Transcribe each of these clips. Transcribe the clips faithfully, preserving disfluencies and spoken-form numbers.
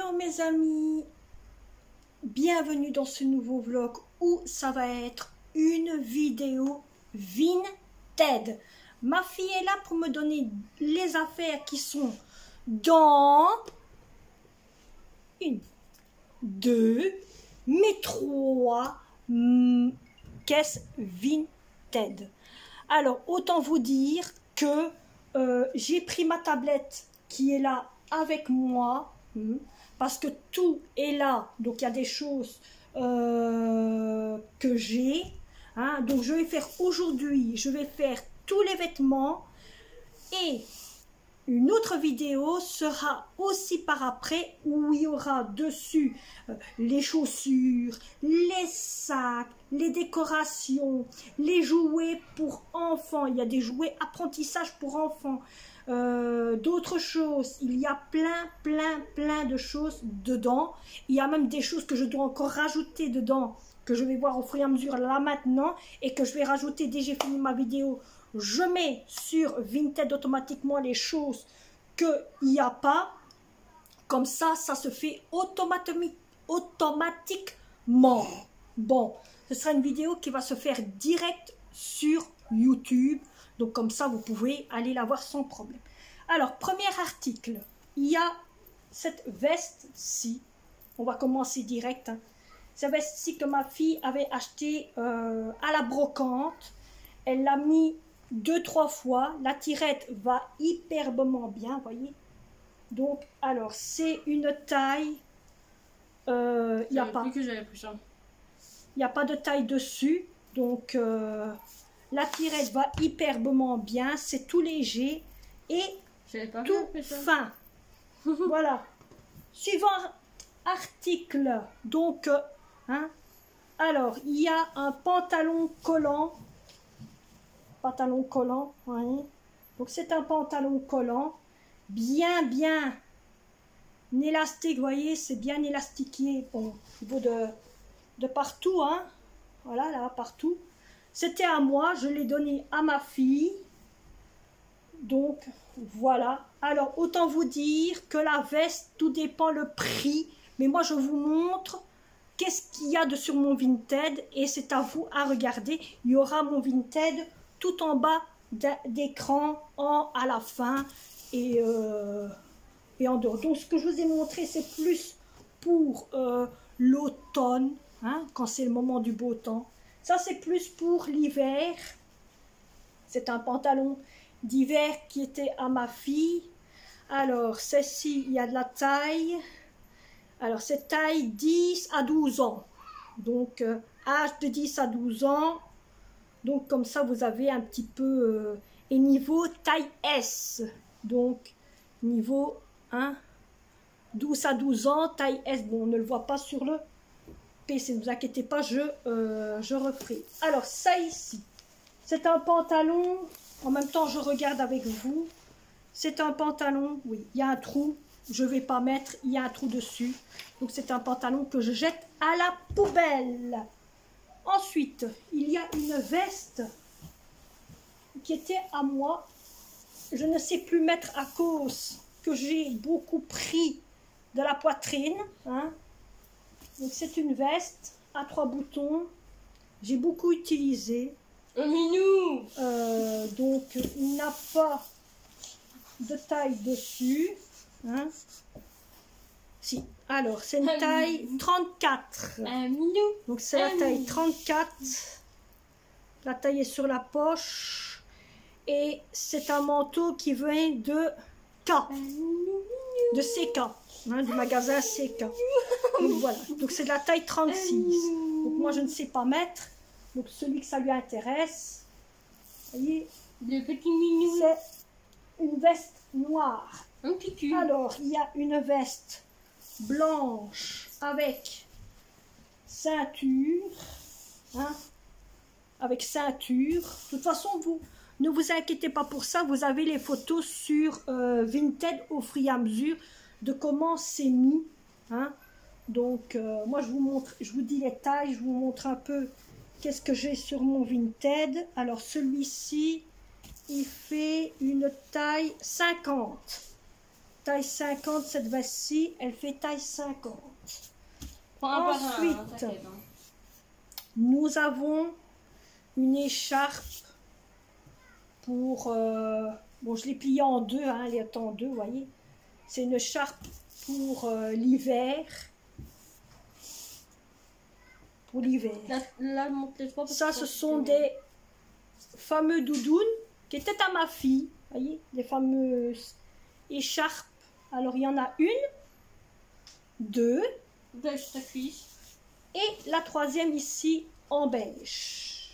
Hello mes amis, bienvenue dans ce nouveau vlog où ça va être une vidéo Vinted. Ma fille est là pour me donner les affaires qui sont dans une, deux, mes trois mm, caisses Vinted. Alors autant vous dire que euh, j'ai pris ma tablette qui est là avec moi. Parce que tout est là, donc il y a des choses euh, que j'ai, hein, donc je vais faire aujourd'hui, je vais faire tous les vêtements et une autre vidéo sera aussi par après où il y aura dessus euh, les chaussures, les sacs, les décorations, les jouets pour enfants, il y a des jouets apprentissage pour enfants. Euh, d'autres choses, il y a plein plein plein de choses dedans, il y a même des choses que je dois encore rajouter dedans, que je vais voir au fur et à mesure là maintenant, et que je vais rajouter dès que j'ai fini ma vidéo. Je mets sur Vinted automatiquement les choses qu'il n'y a pas, comme ça, ça se fait automatiquement. Bon, ce sera une vidéo qui va se faire direct sur YouTube. Donc comme ça, vous pouvez aller la voir sans problème. Alors, premier article, il y a cette veste-ci. On va commencer direct. Hein. Cette veste-ci que ma fille avait achetée euh, à la brocante. Elle l'a mis deux, trois fois. La tirette va hyperbement bien, vous voyez. Donc, alors, c'est une taille. Euh, il n'y a pas. Plus que j'avais pris ça. Il n'y a pas de taille dessus. Donc... Euh, la tirette va hyperbement bien, c'est tout léger et pas tout fin. Voilà. Suivant article. Donc, hein, alors, il y a un pantalon collant. Pantalon collant, oui. Donc, c'est un pantalon collant. Bien, bien élastique, vous voyez, c'est bien élastiqué. Bon, au niveau de, de partout, hein. Voilà, là, partout. C'était à moi, je l'ai donné à ma fille. Donc, voilà. Alors, autant vous dire que la veste, tout dépend le prix. Mais moi, je vous montre qu'est-ce qu'il y a de sur mon Vinted. Et c'est à vous à regarder. Il y aura mon Vinted tout en bas d'écran, en à la fin. Et, euh, et en dehors. Donc, ce que je vous ai montré, c'est plus pour euh, l'automne, hein, quand c'est le moment du beau temps. Ça, c'est plus pour l'hiver. C'est un pantalon d'hiver qui était à ma fille. Alors, celle-ci, il y a de la taille. Alors, c'est taille dix à douze ans. Donc, euh, âge de dix à douze ans. Donc, comme ça, vous avez un petit peu... Euh, et niveau taille S. Donc, niveau hein, douze à douze ans, taille S. Bon, on ne le voit pas sur le... Ne vous inquiétez pas, je, euh, je referai. Alors, ça ici, c'est un pantalon. En même temps, je regarde avec vous. C'est un pantalon, oui, il y a un trou. Je ne vais pas mettre, il y a un trou dessus. Donc, c'est un pantalon que je jette à la poubelle. Ensuite, il y a une veste qui était à moi. Je ne sais plus mettre à cause que j'ai beaucoup pris de la poitrine, hein. Donc c'est une veste à trois boutons. J'ai beaucoup utilisé. Un minou. Euh, donc il n'a pas de taille dessus. Hein. Si. Alors c'est une un taille minou. trente-quatre. Un minou. Donc c'est la taille trente-quatre. La taille est sur la poche. Et c'est un manteau qui vient de K. De C K. Hein, du magasin C K. Donc voilà, donc c'est de la taille trente-six. Donc moi je ne sais pas mettre. Donc celui que ça lui intéresse, vous voyez, le petit minou, c'est une veste noire. Un petit cul. Alors il y a une veste blanche avec ceinture, hein, avec ceinture. De toute façon, vous ne vous inquiétez pas pour ça. Vous avez les photos sur euh, Vinted au fur et à mesure de comment c'est mis, hein. Donc euh, moi je vous montre, je vous dis les tailles, je vous montre un peu qu'est-ce que j'ai sur mon Vinted. Alors celui-ci, il fait une taille cinquante, taille cinquante, cette veste-ci, elle fait taille cinquante. Prends un par un, Ensuite, hein, t'inquiète, hein. nous avons une écharpe pour... euh, bon, je l'ai pliée en deux, hein, elle est en deux, vous voyez. C'est une écharpe pour euh, l'hiver. Pour l'hiver. Là, là monte les trois. parce Ça, que ce c'est- sont des fameux doudounes qui étaient à ma fille. Vous voyez, les fameuses écharpes. Alors, il y en a une, deux, Beige ta cuisse. et la troisième ici en beige.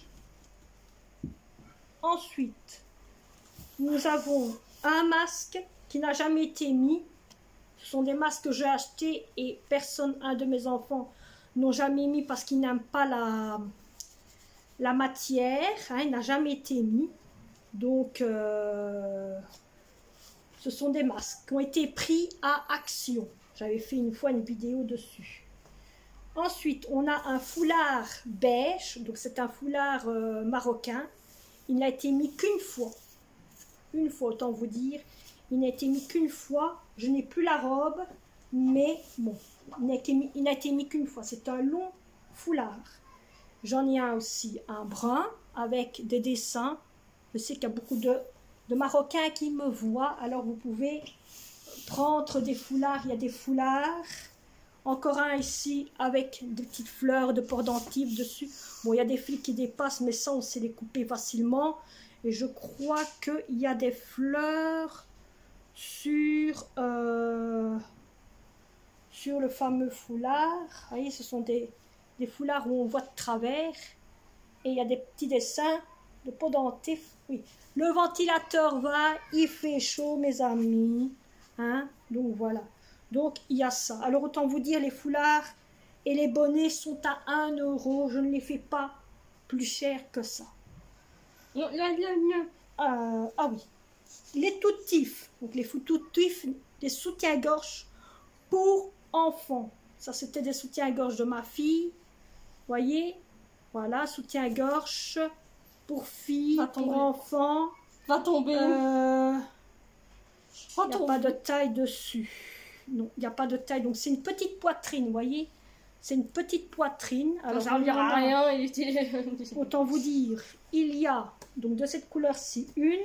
Ensuite, nous avons un masque qui n'a jamais été mis. Ce sont des masques que j'ai achetés et personne, un de mes enfants, n'ont jamais mis parce qu'ils n'aiment pas la, la matière. Hein, il n'a jamais été mis. Donc, euh, ce sont des masques qui ont été pris à Action. J'avais fait une fois une vidéo dessus. Ensuite, on a un foulard beige. Donc, c'est un foulard euh, marocain. Il n'a été mis qu'une fois. Une fois, autant vous dire. Il n'a été mis qu'une fois. Je n'ai plus la robe. Mais bon, il n'a été mis, il n'a été mis qu'une fois. C'est un long foulard. J'en ai un aussi, un brun, avec des dessins. Je sais qu'il y a beaucoup de, de Marocains qui me voient. Alors, vous pouvez prendre des foulards. Il y a des foulards. Encore un ici avec des petites fleurs de pendentifs dessus. Bon, il y a des fils qui dépassent, mais ça, on sait les couper facilement. Et je crois qu'il y a des fleurs sur, euh, sur le fameux foulard. Vous voyez, ce sont des, des foulards où on voit de travers. Et il y a des petits dessins de pendentifs. Oui, le ventilateur va, il fait chaud, mes amis. Hein? Donc, voilà. Donc, il y a ça. Alors, autant vous dire, les foulards et les bonnets sont à un euro. Je ne les fais pas plus cher que ça. Non, là, là, là. Euh, ah oui. Les toutifs. Donc, les toutifs, des soutiens-gorge pour enfants. Ça, c'était des soutiens-gorge de ma fille. Voyez? Voilà, soutien-gorge pour filles, Va pour tomber. enfants. Va tomber. Euh, Va Il n'y a tomber. pas de taille dessus. Non, il n'y a pas de taille. Donc, c'est une petite poitrine, vous voyez? C'est une petite poitrine. Alors, ça il y servira en à a- rien. Il était... Autant vous dire, il y a donc de cette couleur-ci une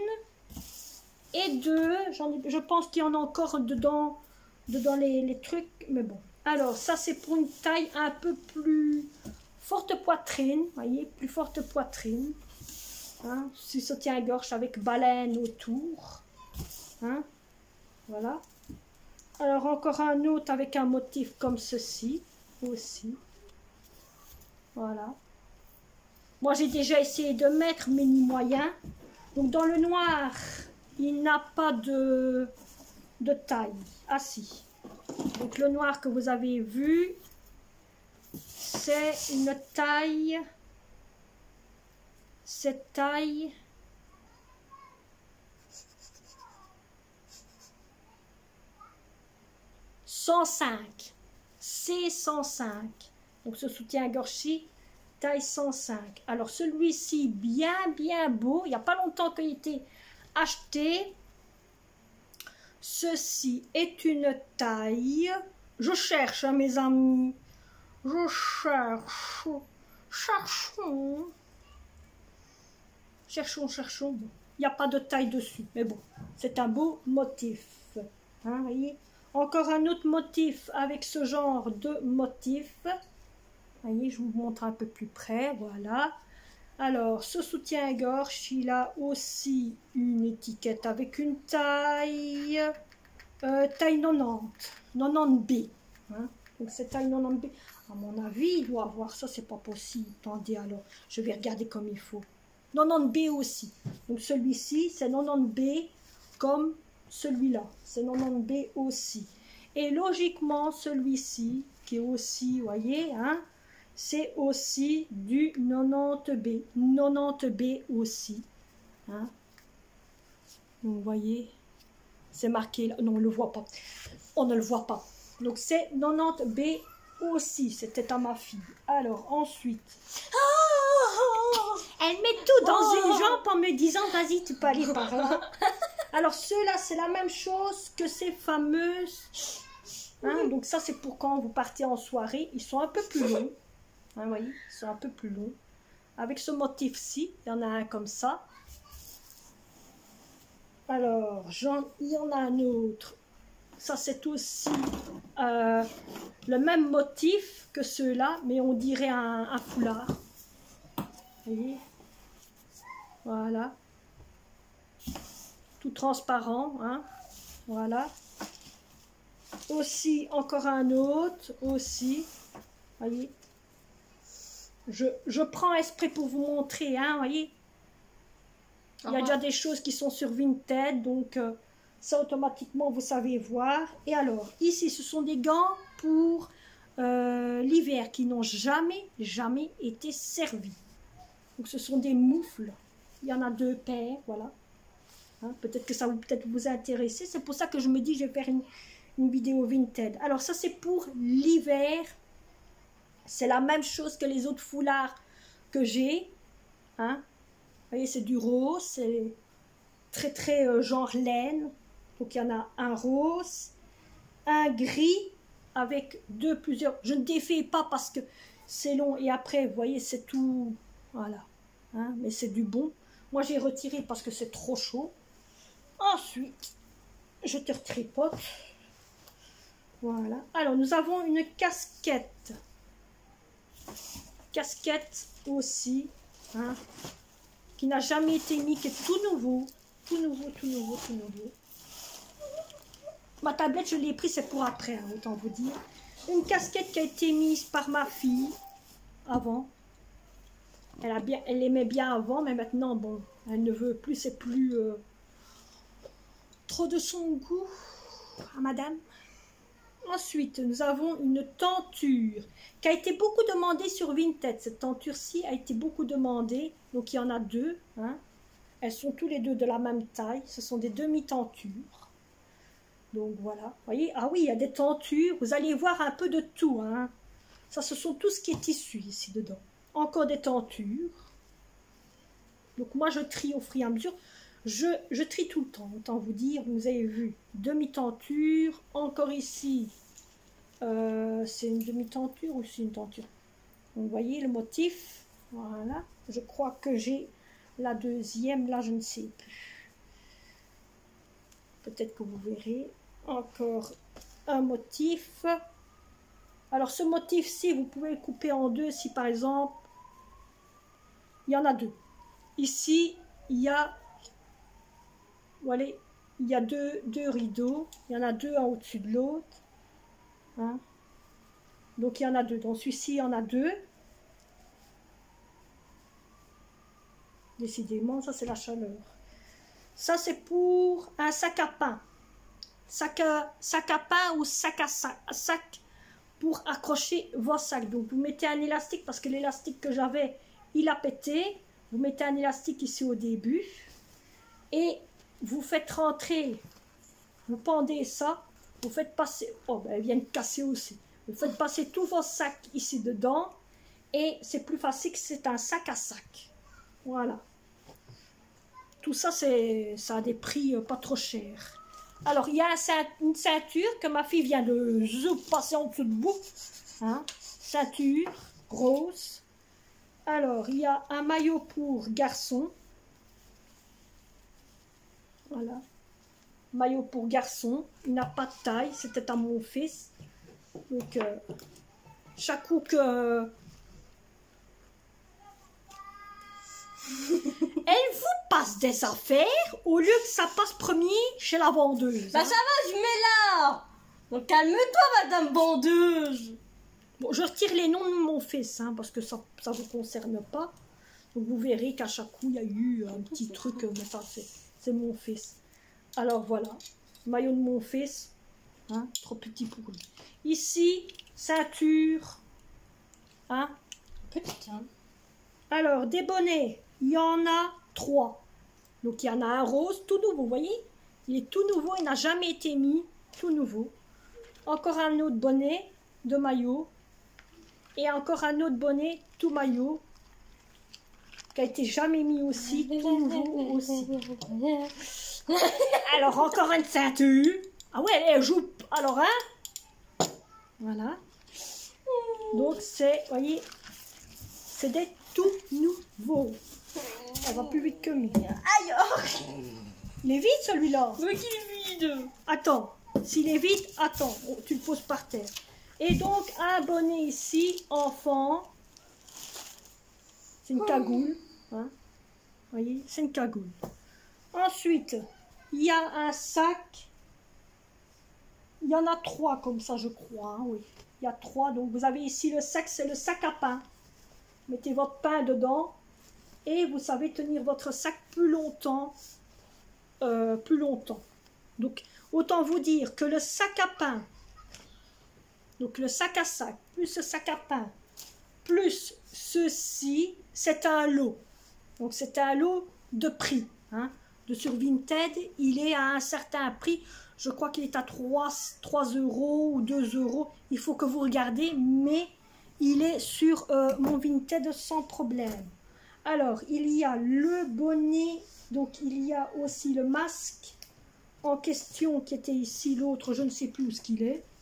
et deux. J'en ai, je pense qu'il y en a encore dedans, dedans les, les trucs. Mais bon. Alors, ça, c'est pour une taille un peu plus forte poitrine. Vous voyez? Plus forte poitrine. Hein? Si ça tient à gorge avec baleine autour. Hein? Voilà. Alors, encore un autre avec un motif comme ceci, aussi. Voilà. Moi, j'ai déjà essayé de mettre, mais ni moyen. Donc, dans le noir, il n'a pas de, de taille. Ah, si. Donc, le noir que vous avez vu, c'est une taille... Cette taille... cent cinq, C cent cinq, donc ce soutien-gorge taille cent cinq. Alors celui-ci, bien bien beau, il n'y a pas longtemps qu'il a été acheté. Ceci est une taille, je cherche hein, mes amis, je cherche, cherchons, cherchons, cherchons, bon, il n'y a pas de taille dessus, mais bon, c'est un beau motif, hein, vous voyez. Encore un autre motif avec ce genre de motif. Vous voyez, je vous montre un peu plus près. Voilà. Alors, ce soutien-gorge, il a aussi une étiquette avec une taille. Euh, taille quatre-vingt-dix. quatre-vingt-dix B. Hein? Donc, c'est taille quatre-vingt-dix B. À mon avis, il doit avoir ça. C'est pas possible. Attendez, alors. Je vais regarder comme il faut. quatre-vingt-dix B aussi. Donc, celui-ci, c'est quatre-vingt-dix B comme... celui-là, c'est quatre-vingt-dix B aussi. Et logiquement, celui-ci, qui est aussi, vous voyez, hein, c'est aussi du quatre-vingt-dix B. quatre-vingt-dix B aussi. Hein. Donc, vous voyez, c'est marqué là. Non, on ne le voit pas. On ne le voit pas. Donc, c'est quatre-vingt-dix B aussi. C'était à ma fille. Alors, ensuite... Elle met tout dans Oh. une jambe en me disant, vas-y, tu peux aller par là. Alors ceux-là, c'est la même chose que ces fameuses. Hein, donc ça, c'est pour quand vous partez en soirée. Ils sont un peu plus longs. Hein, vous voyez, ils sont un peu plus longs. Avec ce motif-ci, il y en a un comme ça. Alors, il y en a un autre. Ça, c'est aussi euh, le même motif que ceux-là, mais on dirait un, un foulard. Vous voyez? Voilà. Tout transparent, hein. Voilà. Aussi, encore un autre, aussi. Voyez. Je, je prends exprès pour vous montrer, hein, voyez. Il y a déjà des choses qui sont sur Vinted, donc euh, ça automatiquement vous savez voir. Et alors, ici, ce sont des gants pour euh, l'hiver qui n'ont jamais, jamais été servis. Donc ce sont des moufles. Il y en a deux paires, voilà. Hein, peut-être que ça va peut-être vous intéresser. C'est pour ça que je me dis je vais faire une, une vidéo Vinted. Alors ça, c'est pour l'hiver. C'est la même chose que les autres foulards que j'ai. Hein. Vous voyez, c'est du rose. C'est très, très euh, genre laine. Donc, il y en a un rose, un gris avec deux, plusieurs. Je ne défais pas parce que c'est long. Et après, vous voyez, c'est tout. Voilà. Hein, mais c'est du bon. Moi, j'ai retiré parce que c'est trop chaud. Ensuite, je te retripote. Voilà. Alors, nous avons une casquette. Casquette aussi, hein, qui n'a jamais été mis, qui est tout nouveau, tout nouveau, tout nouveau, tout nouveau. Ma tablette, je l'ai prise, c'est pour après, hein, autant vous dire. Une casquette qui a été mise par ma fille avant. Elle, a bien, elle aimait bien avant, mais maintenant, bon, elle ne veut plus, c'est plus euh, trop de son goût, à madame. Ensuite, nous avons une tenture qui a été beaucoup demandée sur Vinted. Cette tenture-ci a été beaucoup demandée. Donc, il y en a deux. Hein. Elles sont tous les deux de la même taille. Ce sont des demi-tentures. Donc, voilà. Vous voyez? Ah oui, il y a des tentures. Vous allez voir un peu de tout. Hein. Ça, ce sont tout ce qui est tissu ici dedans. Encore des tentures. Donc, moi, je trie au fur et à mesure. Je, je trie tout le temps, autant vous dire, vous avez vu, demi-tenture, encore ici, euh, c'est une demi-tenture ou c'est une tenture? Donc, vous voyez le motif, voilà, je crois que j'ai la deuxième, là je ne sais plus, peut-être que vous verrez, encore un motif, alors ce motif-ci, vous pouvez le couper en deux si par exemple, il y en a deux, ici, il y a voilà, il y a deux, deux rideaux, il y en a deux en au-dessus de l'autre. Hein. Donc il y en a deux. Dans celui-ci, il y en a deux. Décidément, ça c'est la chaleur. Ça c'est pour un sac à pain. Sac à, sac à pain ou sac à sac, sac pour accrocher vos sacs. Donc vous mettez un élastique parce que l'élastique que j'avais, il a pété. Vous mettez un élastique ici au début. Et vous faites rentrer, vous pendez ça, vous faites passer, oh ben elle vient de casser aussi, vous faites passer tous vos sacs ici dedans et c'est plus facile que c'est un sac à sac. Voilà. Tout ça, c'est, ça a des prix pas trop chers. Alors, il y a un, une ceinture que ma fille vient de zoup, passer en dessous de bout. Hein? Ceinture, rose. Alors, il y a un maillot pour garçon. Voilà. Maillot pour garçon. Il n'a pas de taille. C'était à mon fils. Donc, euh, chaque coup que... Elle vous passe des affaires au lieu que ça passe premier chez la vendeuse. Bah hein. ça va, je mets là. Donc calme-toi, madame vendeuse. Bon, je retire les noms de mon fils, hein, parce que ça ne vous concerne pas. Donc vous verrez qu'à chaque coup, il y a eu un petit truc, mais ça, c'est mon fils. Alors voilà, maillot de mon fils, hein, trop petit pour lui. Ici, ceinture, hein. Putain. Alors, des bonnets, il y en a trois. Donc il y en a un rose, tout nouveau, vous voyez? Il est tout nouveau, il n'a jamais été mis, tout nouveau. Encore un autre bonnet de maillot. Et encore un autre bonnet, tout maillot, qui a été jamais mis aussi, tout nouveau aussi. Alors, encore une ceinture. Ah ouais, elle joue. Alors, hein. Voilà. Donc, c'est, voyez, c'est des tout nouveaux. Ça va plus vite que moi. Aïe, oh. Il est vide, celui-là. Mais qu'il est vide. Attends. S'il est vide, attends. Oh, tu le poses par terre. Et donc, un bonnet ici, enfant. C'est une cagoule. Hein. Voyez, c'est une cagoule. Ensuite, il y a un sac. Il y en a trois comme ça, je crois. Hein, oui, il y a trois. Donc, vous avez ici le sac, c'est le sac à pain. Mettez votre pain dedans. Et vous savez tenir votre sac plus longtemps. Euh, plus longtemps. Donc, autant vous dire que le sac à pain, donc le sac à sac, plus le sac à pain, plus ceci, c'est un lot. Donc, c'est un lot de prix. Hein. De sur Vinted, il est à un certain prix. Je crois qu'il est à trois euros ou deux euros. Il faut que vous regardez, mais il est sur euh, mon Vinted sans problème. Alors, il y a le bonnet, donc il y a aussi le masque en question qui était ici. L'autre, je ne sais plus où ce qu'il est.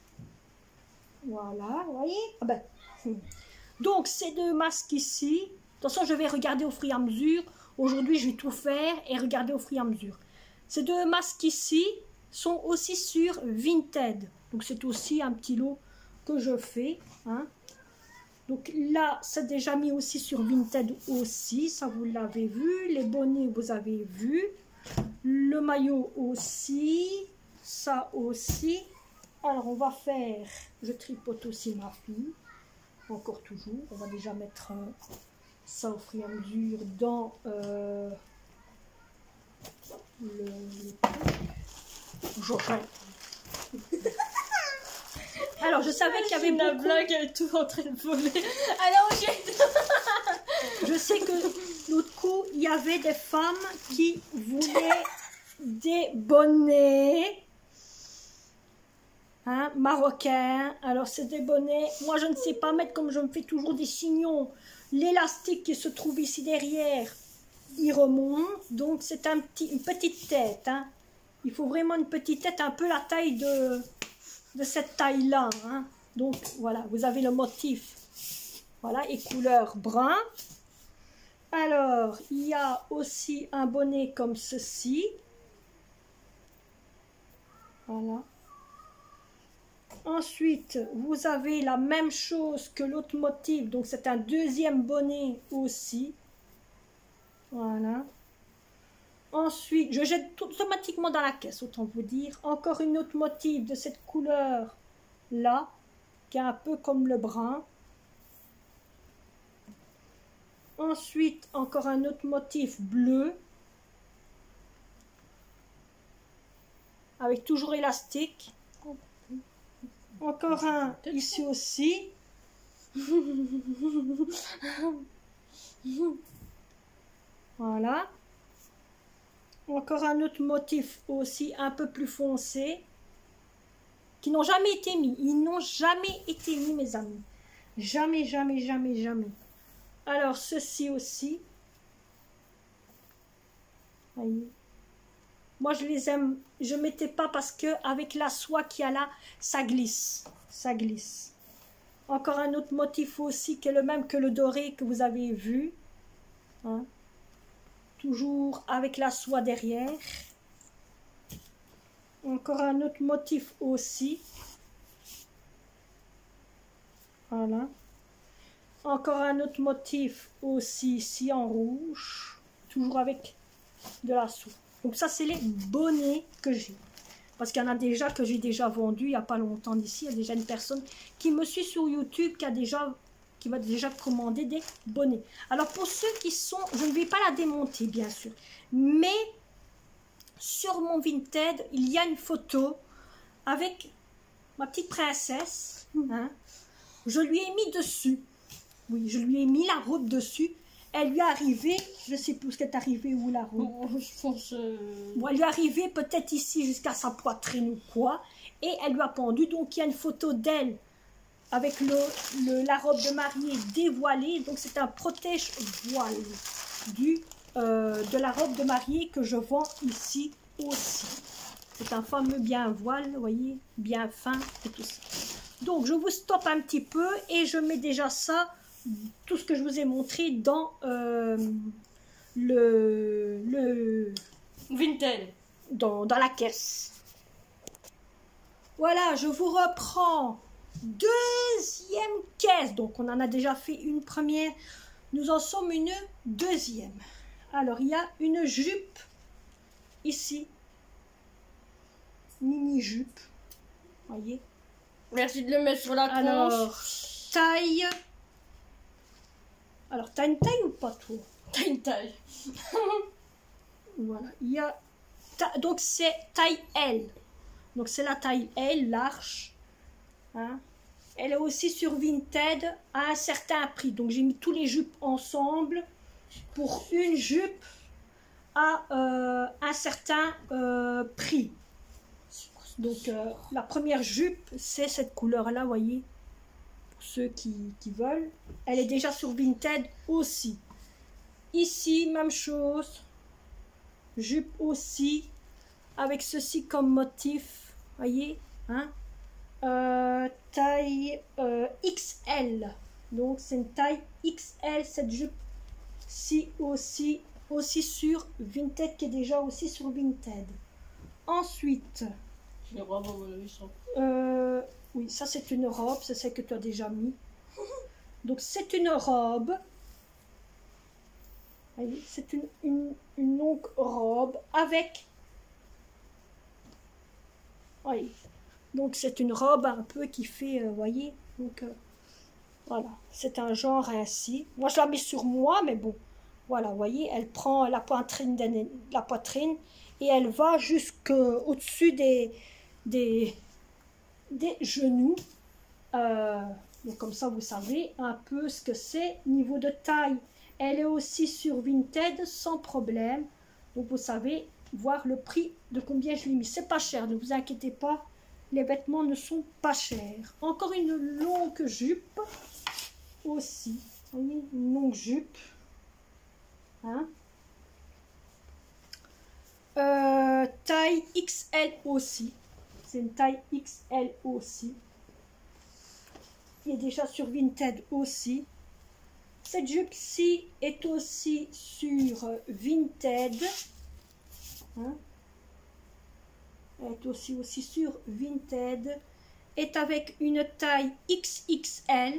Voilà, vous voyez ah ben. Donc, ces deux masques ici. De toute façon, je vais regarder au fur et à mesure. Aujourd'hui, je vais tout faire et regarder au fur et à mesure. Ces deux masques ici sont aussi sur Vinted. Donc, c'est aussi un petit lot que je fais. Hein. Donc, là, c'est déjà mis aussi sur Vinted aussi. Ça, vous l'avez vu. Les bonnets, vous avez vu. Le maillot aussi. Ça aussi. Alors, on va faire... Je tripote aussi ma fille. Encore toujours. On va déjà mettre... Un, ça au fur et à mesure dans euh, le, le Jorin. Alors je savais qu'il y avait la beaucoup... blague, elle est tout en train de voler. Alors j'ai... Je sais que l'autre coup il y avait des femmes qui voulaient des bonnets hein, marocains. Alors c'est des bonnets. Moi je ne sais pas mettre comme je me fais toujours des signons. L'élastique qui se trouve ici derrière, il remonte. Donc, c'est un petit, une petite tête. Hein. Il faut vraiment une petite tête, un peu la taille de, de cette taille-là. Hein. Donc, voilà, vous avez le motif. Voilà, et couleur brun. Alors, il y a aussi un bonnet comme ceci. Voilà. Ensuite, vous avez la même chose que l'autre motif. Donc, c'est un deuxième bonnet aussi. Voilà. Ensuite, je jette tout automatiquement dans la caisse, autant vous dire. Encore une autre motif de cette couleur-là, qui est un peu comme le brun. Ensuite, encore un autre motif bleu. Avec toujours élastique. Encore un ici aussi. Voilà. Encore un autre motif aussi un peu plus foncé. Qui n'ont jamais été mis. Ils n'ont jamais été mis, mes amis. Jamais, jamais, jamais, jamais. Alors, ceci aussi. Voyez. Moi, je les aime. Je ne mettais pas parce que avec la soie qu'il y a là, ça glisse. Ça glisse. Encore un autre motif aussi qui est le même que le doré que vous avez vu. Hein. Toujours avec la soie derrière. Encore un autre motif aussi. Voilà. Encore un autre motif aussi ici en rouge. Toujours avec de la soie. Donc ça, c'est les bonnets que j'ai. Parce qu'il y en a déjà que j'ai déjà vendu il n'y a pas longtemps d'ici. Il y a déjà une personne qui me suit sur YouTube qui a déjà, qui va déjà commander des bonnets. Alors pour ceux qui sont, je ne vais pas la démonter bien sûr. Mais sur mon Vinted, il y a une photo avec ma petite princesse. Hein. Je lui ai mis dessus. Oui, je lui ai mis la robe dessus. Elle lui est arrivée, je ne sais plus ce qu'elle est arrivée où la robe. Oh, je pense... Euh... Bon, elle lui est arrivée peut-être ici jusqu'à sa poitrine ou quoi. Et elle lui a pendu. Donc il y a une photo d'elle avec le, le, la robe de mariée dévoilée. Donc c'est un protège-voile du, euh, de la robe de mariée que je vends ici aussi. C'est un fameux bien voile, vous voyez, bien fin et tout ça. Donc, je vous stoppe un petit peu et je mets déjà ça, tout ce que je vous ai montré dans euh, le, le Vinted. Dans, dans la caisse. Voilà, je vous reprends. Deuxième caisse. Donc, on en a déjà fait une première. Nous en sommes une deuxième. Alors, il y a une jupe ici. Mini jupe. Voyez. Merci de le mettre sur la tronche. Alors, taille. Alors, t'as une taille ou pas, toi? T'as une taille. Voilà. Il y a. Donc, c'est taille L. Donc, c'est la taille L, large. Hein? Elle est aussi sur Vinted à un certain prix. Donc, j'ai mis tous les jupes ensemble pour une jupe à euh, un certain euh, prix. Donc, euh, la première jupe, c'est cette couleur-là, voyez, pour ceux qui, qui veulent. Elle est déjà sur Vinted aussi. Ici, même chose. Jupe aussi, avec ceci comme motif, voyez, hein, euh, taille euh, X L. Donc, c'est une taille X L, cette jupe-ci aussi, aussi sur Vinted, qui est déjà aussi sur Vinted. Ensuite... Les robes, à mon avis, sont... Euh, oui, ça c'est une robe, c'est celle que tu as déjà mis. Donc c'est une robe. C'est une, une, une longue robe avec... Oui. Donc c'est une robe un peu qui fait, vous euh, voyez, donc euh, voilà, c'est un genre ainsi. Moi je la mets sur moi, mais bon, voilà, vous voyez, elle prend la poitrine, de, la poitrine et elle va jusqu'au-dessus des... Des, des genoux. Euh, donc comme ça, vous savez un peu ce que c'est. Niveau de taille, elle est aussi sur Vinted sans problème. Donc vous savez voir le prix de combien je l'ai mis. C'est pas cher, ne vous inquiétez pas. Les vêtements ne sont pas chers. Encore une longue jupe aussi. Vous voyez, une longue jupe. Hein? Euh, taille X L aussi. C'est une taille X L aussi. Il est déjà sur Vinted aussi. Cette jupe-ci est aussi sur Vinted. Hein? Elle est aussi, aussi sur Vinted. Est avec une taille X X L.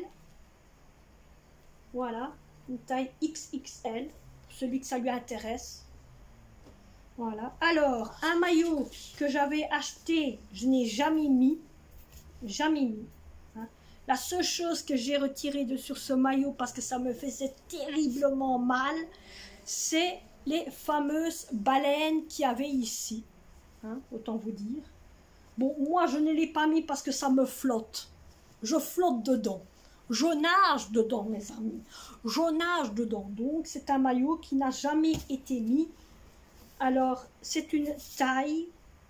Voilà. Une taille X X L. Pour celui que ça lui intéresse. Voilà. Alors, un maillot que j'avais acheté, je n'ai jamais mis. Jamais mis. Hein. La seule chose que j'ai retirée de sur ce maillot, parce que ça me faisait terriblement mal, c'est les fameuses baleines qu'il y avait ici. Hein, autant vous dire. Bon, moi, je ne l'ai pas mis parce que ça me flotte. Je flotte dedans. Je nage dedans, mes amis. Je nage dedans. Donc, c'est un maillot qui n'a jamais été mis. Alors, c'est une taille,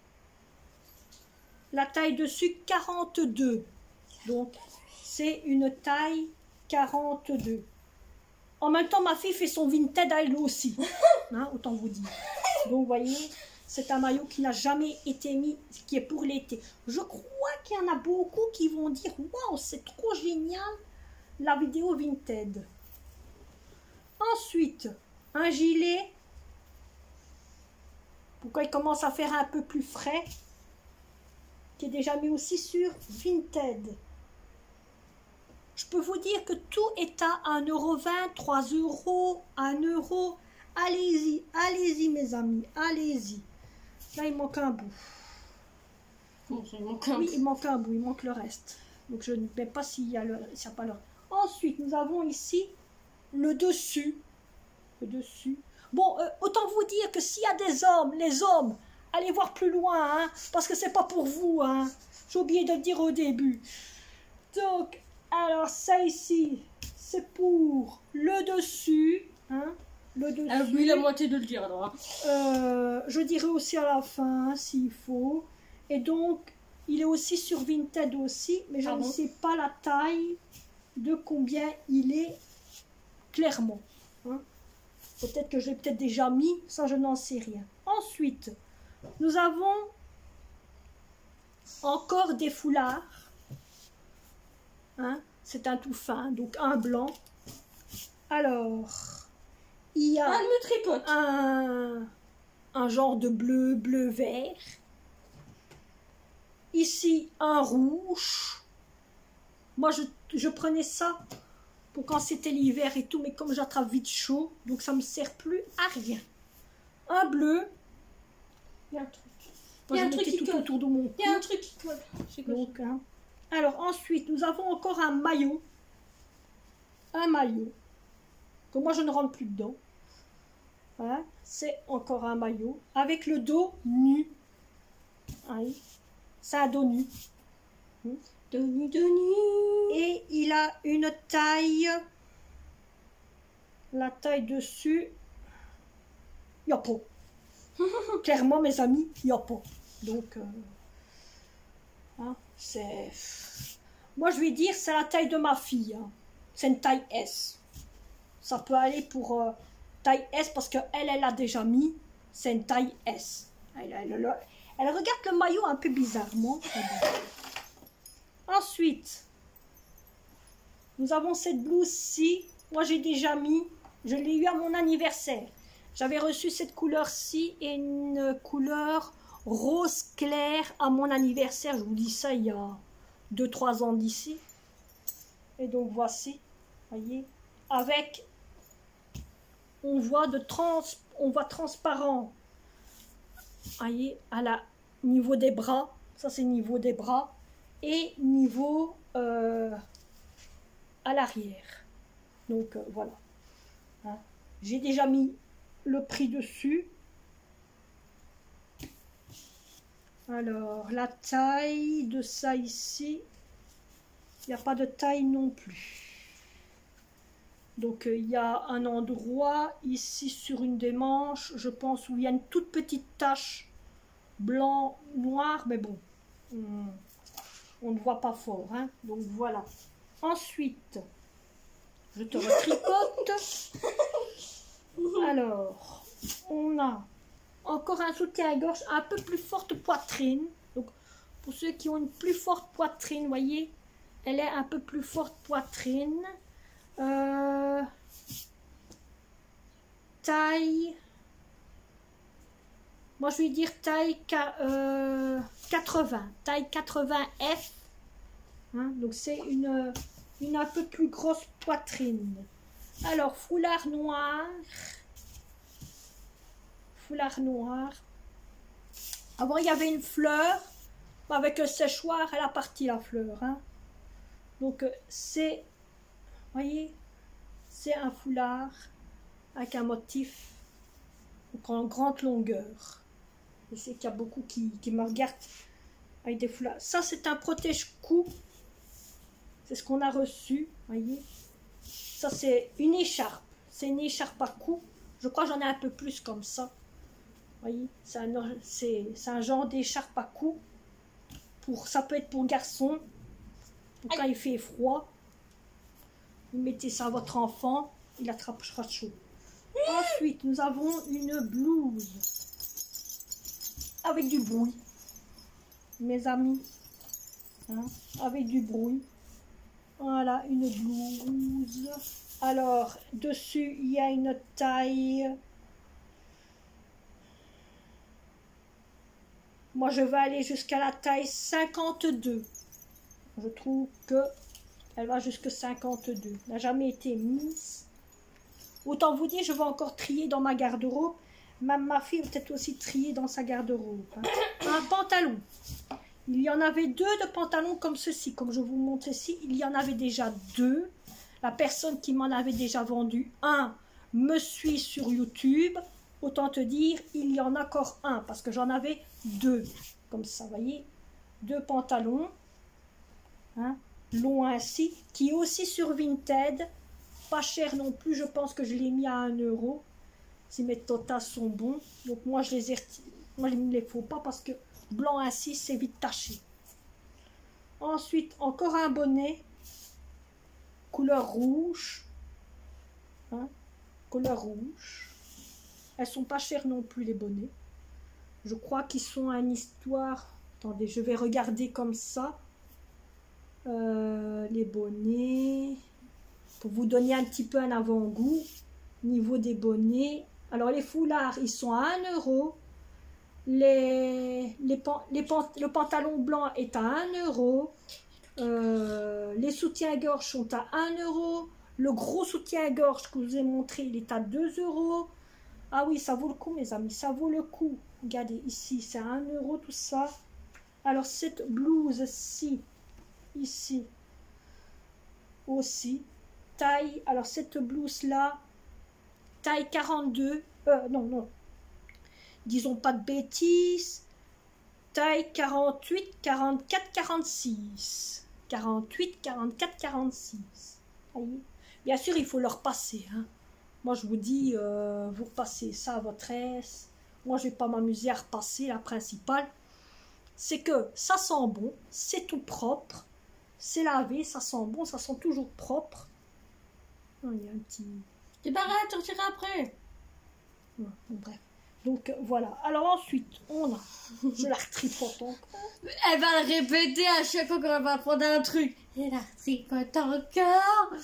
la taille dessus quarante-deux. Donc, c'est une taille quarante-deux. En même temps, ma fille fait son Vinted à elle aussi. Hein, autant vous dire. Donc, vous voyez, c'est un maillot qui n'a jamais été mis, qui est pour l'été. Je crois qu'il y en a beaucoup qui vont dire « Waouh, c'est trop génial, la vidéo Vinted ». Ensuite, un gilet. Pourquoi il commence à faire un peu plus frais, qui est déjà mis aussi sur Vinted. Je peux vous dire que tout est à un euro vingt, trois euros, un euro. Allez-y, allez-y mes amis, allez-y. Là, il manque un bout. Bon, il manque un oui, bout. il manque un bout, il manque le reste. Donc, je ne sais pas s'il y a le, s'il n'y a pas le... Ensuite, nous avons ici le dessus. Le dessus. Bon, euh, autant vous dire que s'il y a des hommes, les hommes, allez voir plus loin, hein, parce que c'est pas pour vous, hein. J'ai oublié de le dire au début. Donc, alors ça ici, c'est pour le dessus, hein, le dessus. Ah oui, la moitié de le dire alors. Hein. Euh, je dirai aussi à la fin, hein, s'il faut. Et donc, il est aussi sur Vinted aussi, mais je ah ne bon sais pas la taille de combien il est clairement, hein. Peut-être que je l'ai peut-être déjà mis, ça je n'en sais rien. Ensuite, Nous avons encore des foulards. Hein, c'est un tout fin, donc un blanc. Alors, il y a Ah, elle me tripote. un, un genre de bleu, bleu-vert. Ici, un rouge. Moi, je, je prenais ça pour quand c'était l'hiver et tout, mais comme j'attrape vite chaud, donc ça me sert plus à rien. Un bleu. Il y a un truc. Moi, Il y a je un truc mettais qui tout colle. autour de mon cou. Il y a un truc qui colle. C'est quoi Donc, hein. Alors, ensuite, nous avons encore un maillot. Un maillot. Que moi, je ne rentre plus dedans. Voilà. C'est encore un maillot. Avec le dos nu. Oui. C'est un dos nu. De nuit, de nuit. Et il a une taille. La taille dessus. Il n'y a pas. Clairement, mes amis, il n'y a pas. Donc, euh, hein, c'est. Moi, je vais dire, c'est la taille de ma fille. Hein. C'est une taille S. Ça peut aller pour euh, taille S parce qu'elle, elle a déjà mis. C'est une taille S. Elle, elle, elle, elle regarde le maillot un peu bizarrement. Ensuite, nous avons cette blouse-ci. Moi, j'ai déjà mis. Je l'ai eu à mon anniversaire. J'avais reçu cette couleur-ci et une couleur rose clair à mon anniversaire. Je vous dis ça il y a deux trois ans d'ici. Et donc, voici. Voyez. Avec, on voit de trans, on voit transparent. Voyez, à la niveau des bras. Ça, c'est niveau des bras. Et niveau euh, à l'arrière. Donc euh, voilà. Hein. J'ai déjà mis le prix dessus. Alors la taille de ça ici, il n'y a pas de taille non plus. Donc euh, il y a un endroit ici sur une des manches, je pense, où il y a une toute petite tache blanc, noir, mais bon. Hum. On ne voit pas fort, hein. Donc voilà. Ensuite, je te retricote. Alors, on a encore un soutien-gorge un peu plus forte poitrine. Donc, pour ceux qui ont une plus forte poitrine, voyez, elle est un peu plus forte poitrine. Euh, taille. Moi, je vais dire taille euh, quatre-vingts. Taille quatre-vingts F. Hein, donc, c'est une, une un peu plus grosse poitrine. Alors, foulard noir. Foulard noir. Avant, il y avait une fleur. Avec un séchoir, elle a parti la fleur. Hein. Donc, c'est... voyez, c'est un foulard avec un motif en grande longueur. Je sais qu'il y a beaucoup qui, qui me regardent avec des foulards. Ça, c'est un protège-cou. C'est ce qu'on a reçu. Voyez. Ça, c'est une écharpe. C'est une écharpe à cou. Je crois que j'en ai un peu plus comme ça. Voyez. C'est un, c'est, c'est un genre d'écharpe à cou. Pour, ça peut être pour garçon. Pour quand il fait froid. Vous mettez ça à votre enfant. Il attrapera chaud. Ensuite, nous avons une blouse. Avec du bruit, mes amis, hein, avec du bruit. Voilà, une blouse. Alors, dessus, il y a une taille. Moi, je vais aller jusqu'à la taille cinquante-deux. Je trouve que elle va jusqu'à cinquante-deux. Elle n'a jamais été mise. Autant vous dire, je vais encore trier dans ma garde-robe. Même ma fille va peut-être aussi trier dans sa garde-robe. Hein. Un pantalon. Il y en avait deux de pantalons comme ceci. Comme je vous montre ici, il y en avait déjà deux. La personne qui m'en avait déjà vendu un me suit sur YouTube. Autant te dire, il y en a encore un. Parce que j'en avais deux. Comme ça, vous voyez. Deux pantalons. Hein, longs ainsi. Qui est aussi sur Vinted. Pas cher non plus. Je pense que je l'ai mis à un euro. Si mes totas sont bons. Donc moi, je les ai retirés. Moi, il ne me les faut pas parce que blanc ainsi, c'est vite taché. Ensuite, encore un bonnet. Couleur rouge. Hein, couleur rouge. Elles sont pas chères non plus, les bonnets. Je crois qu'ils sont à une histoire. Attendez, je vais regarder comme ça. Euh, les bonnets. Pour vous donner un petit peu un avant-goût. Niveau des bonnets. Alors les foulards, ils sont à un euro. Les, les, pan, les pan, le pantalon blanc est à un euro. Euh, les soutiens-gorge sont à un euro. Le gros soutien-gorge que je vous ai montré, il est à deux euros. Ah oui, ça vaut le coup, mes amis, ça vaut le coup. Regardez, ici, c'est à un euro tout ça. Alors, cette blouse-ci, ici, aussi, taille, alors cette blouse-là, taille quarante-deux, euh, non, non, disons pas de bêtises, taille quarante-huit, quarante-quatre, quarante-six. quarante-huit, quarante-quatre, quarante-six. Voyez. Bien sûr, il faut leur passer. Hein. Moi, je vous dis, euh, vous repassez ça à votre aise. Moi, je ne vais pas m'amuser à repasser. La principale, c'est que ça sent bon, c'est tout propre, c'est lavé, ça sent bon, ça sent toujours propre. Oh, il y a un petit... C'est pas grave, tu retireras après. Ouais, bon, bref. Donc euh, voilà. Alors ensuite, on a. Je la retripote encore. Elle va le répéter à chaque fois qu'on va prendre un truc. Elle la retripote encore.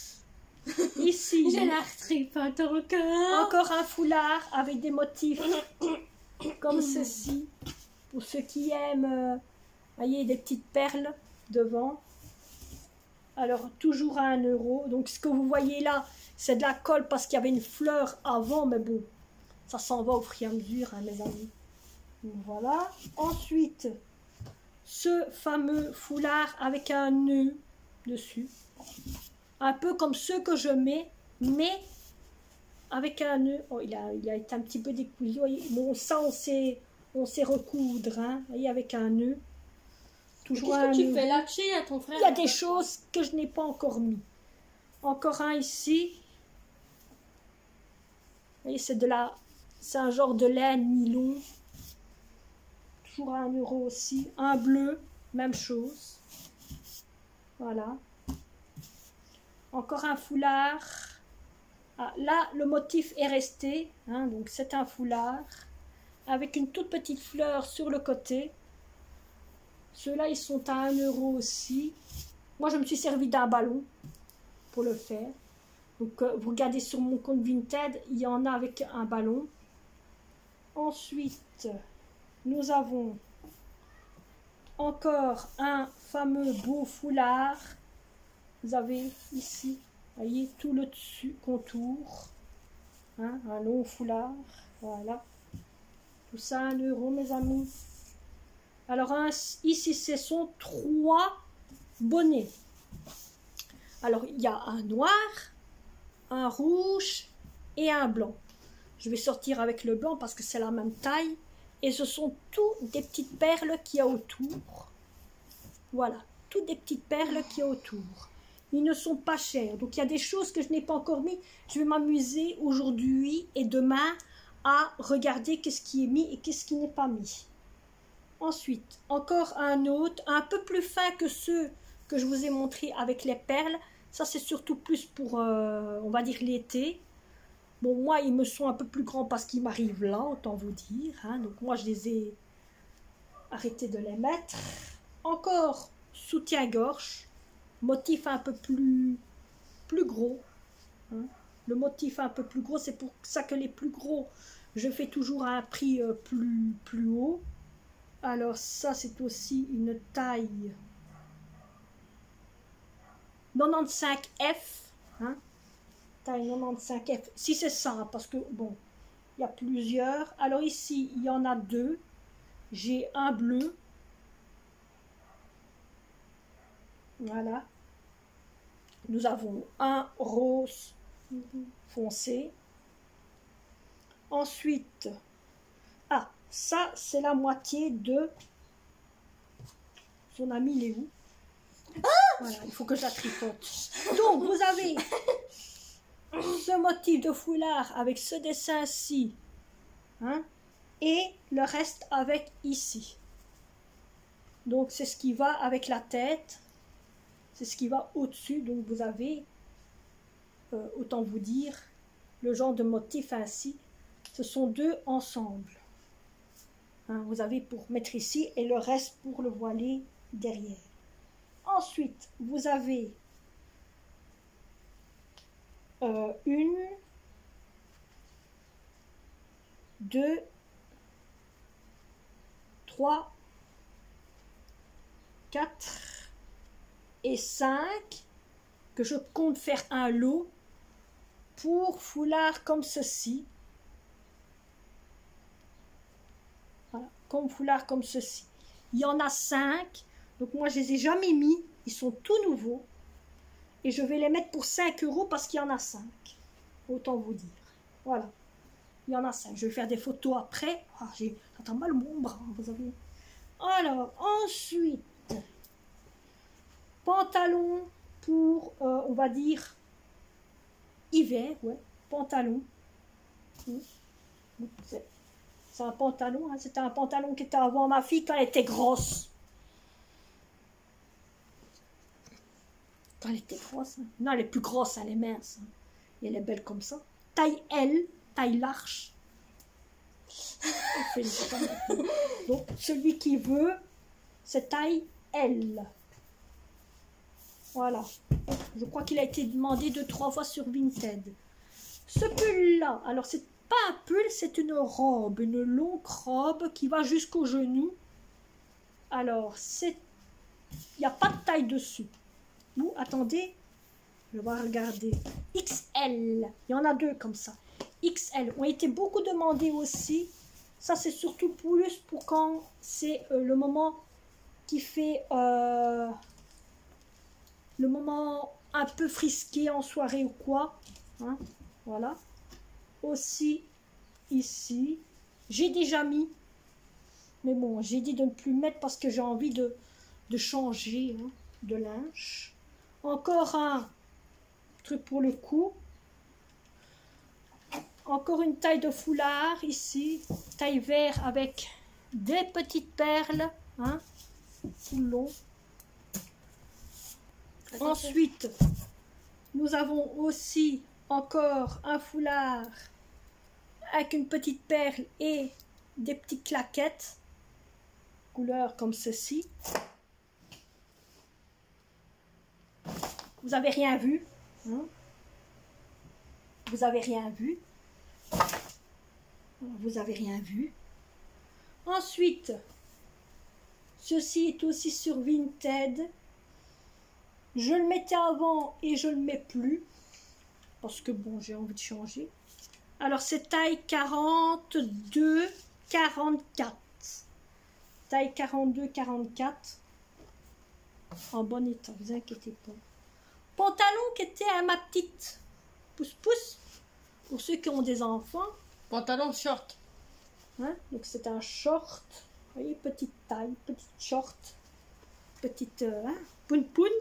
Ici. Je la retripote encore. Encore un foulard avec des motifs comme ceci. Pour ceux qui aiment, euh, voyez, des petites perles devant. Alors toujours à un euro. Donc ce que vous voyez là, c'est de la colle parce qu'il y avait une fleur avant, mais bon. Ça s'en va au fur et à mesure, hein, mes amis. Donc, voilà. Ensuite, ce fameux foulard avec un nœud dessus. Un peu comme ceux que je mets, mais avec un nœud. Oh, il a, il a été un petit peu décousé. Bon, ça, on sait, on sait recoudre. Hein, voyez, avec un nœud. Toujours un nœud. Qu'est-ce que tu fais là-dessus à ton frère? Il y a des choses que je n'ai pas encore mis. Encore un ici. Vous voyez, c'est de la... C'est un genre de laine nylon. Toujours à un euro aussi. Un bleu, même chose. Voilà. Encore un foulard. Ah, là, le motif est resté. Hein, donc, c'est un foulard. Avec une toute petite fleur sur le côté. Ceux-là, ils sont à un euro aussi. Moi, je me suis servi d'un ballon pour le faire. Donc, euh, vous regardez sur mon compte Vinted, il y en a avec un ballon. Ensuite, nous avons encore un fameux beau foulard. Vous avez ici, voyez, tout le dessus contour. Hein, un long foulard. Voilà. Tout ça un euro, mes amis. Alors, un, ici, ce sont trois bonnets. Alors, il y a un noir, un rouge et un blanc. Je vais sortir avec le blanc parce que c'est la même taille. Et ce sont tous des petites perles qu'il y a autour. Voilà, toutes des petites perles qu'il y a autour. Ils ne sont pas chers. Donc, il y a des choses que je n'ai pas encore mis. Je vais m'amuser aujourd'hui et demain à regarder qu'est-ce qui est mis et qu'est-ce qui n'est pas mis. Ensuite, encore un autre, un peu plus fin que ceux que je vous ai montrés avec les perles. Ça, c'est surtout plus pour, euh, on va dire, l'été. Bon, moi, ils me sont un peu plus grands parce qu'ils m'arrivent là, autant vous dire. Hein. Donc, moi, je les ai arrêtés de les mettre. Encore soutien-gorge. Motif un peu plus, plus gros. Hein. Le motif un peu plus gros, c'est pour ça que les plus gros, je fais toujours à un prix euh, plus, plus haut. Alors, ça, c'est aussi une taille quatre-vingt-quinze F. Hein. Taille quatre-vingt-quinze F. Si c'est ça, hein, parce que, bon, il y a plusieurs. Alors ici, il y en a deux. J'ai un bleu. Voilà. Nous avons un rose foncé. Ensuite, ah, ça, c'est la moitié de son ami Léo. Ah, voilà, il faut que je la tripote. Donc, vous avez ce motif de foulard avec ce dessin-ci, hein, et le reste avec ici. Donc, c'est ce qui va avec la tête, c'est ce qui va au-dessus. Donc, vous avez, euh, autant vous dire, le genre de motif ainsi. Ce sont deux ensemble. Hein, vous avez pour mettre ici et le reste pour le voiler derrière. Ensuite, vous avez euh, une, deux, trois, quatre et cinq que je compte faire un lot pour foulard comme ceci. Voilà, comme foulard comme ceci. Il y en a cinq. Donc moi je les ai jamais mis. Ils sont tout nouveaux. Et je vais les mettre pour cinq euros parce qu'il y en a cinq. Autant vous dire. Voilà. Il y en a cinq. Je vais faire des photos après. Ah, j'ai attends mal mon bras. Vous avez... Alors, ensuite, pantalon pour, euh, on va dire, hiver. Ouais, pantalon. C'est un pantalon. Hein. C'était un pantalon qui était avant ma fille quand elle était grosse. Quand elle était grosse. Hein. Non, elle est plus grosse, elle est mince. Hein. Et elle est belle comme ça. Taille L, taille large. Donc, celui qui veut, c'est taille L. Voilà. Je crois qu'il a été demandé deux, trois fois sur Vinted. Ce pull-là, alors c'est pas un pull, c'est une robe, une longue robe qui va jusqu'au genou. Alors, c'est... il n'y a pas de taille dessus. Vous, attendez, je vais regarder. X L, il y en a deux comme ça. X L ont été beaucoup demandés aussi. Ça, c'est surtout plus pour quand c'est euh, le moment qui fait euh, le moment un peu frisqué en soirée ou quoi. Hein, voilà. Aussi, ici, j'ai déjà mis. Mais bon, j'ai dit de ne plus mettre parce que j'ai envie de, de changer hein, de linge. Encore un truc pour le cou. Encore une taille de foulard ici, taille vert avec des petites perles, hein, tout long. Ensuite, nous avons aussi encore un foulard avec une petite perle et des petites claquettes, couleur comme ceci. Vous avez rien vu, hein? Vous avez rien vu. Vous avez rien vu. Ensuite, ceci est aussi sur Vinted. Je le mettais avant et je ne le mets plus. Parce que bon, j'ai envie de changer. Alors, c'est taille quarante-deux quarante-quatre. Taille quarante-deux quarante-quatre. En bon état, vous inquiétez pas. Pantalon qui était à ma petite pouce-pouce. Pour ceux qui ont des enfants. Pantalon short. Hein? Donc c'est un short. Vous voyez, petite taille, petite short. Petite euh, hein? poun poun.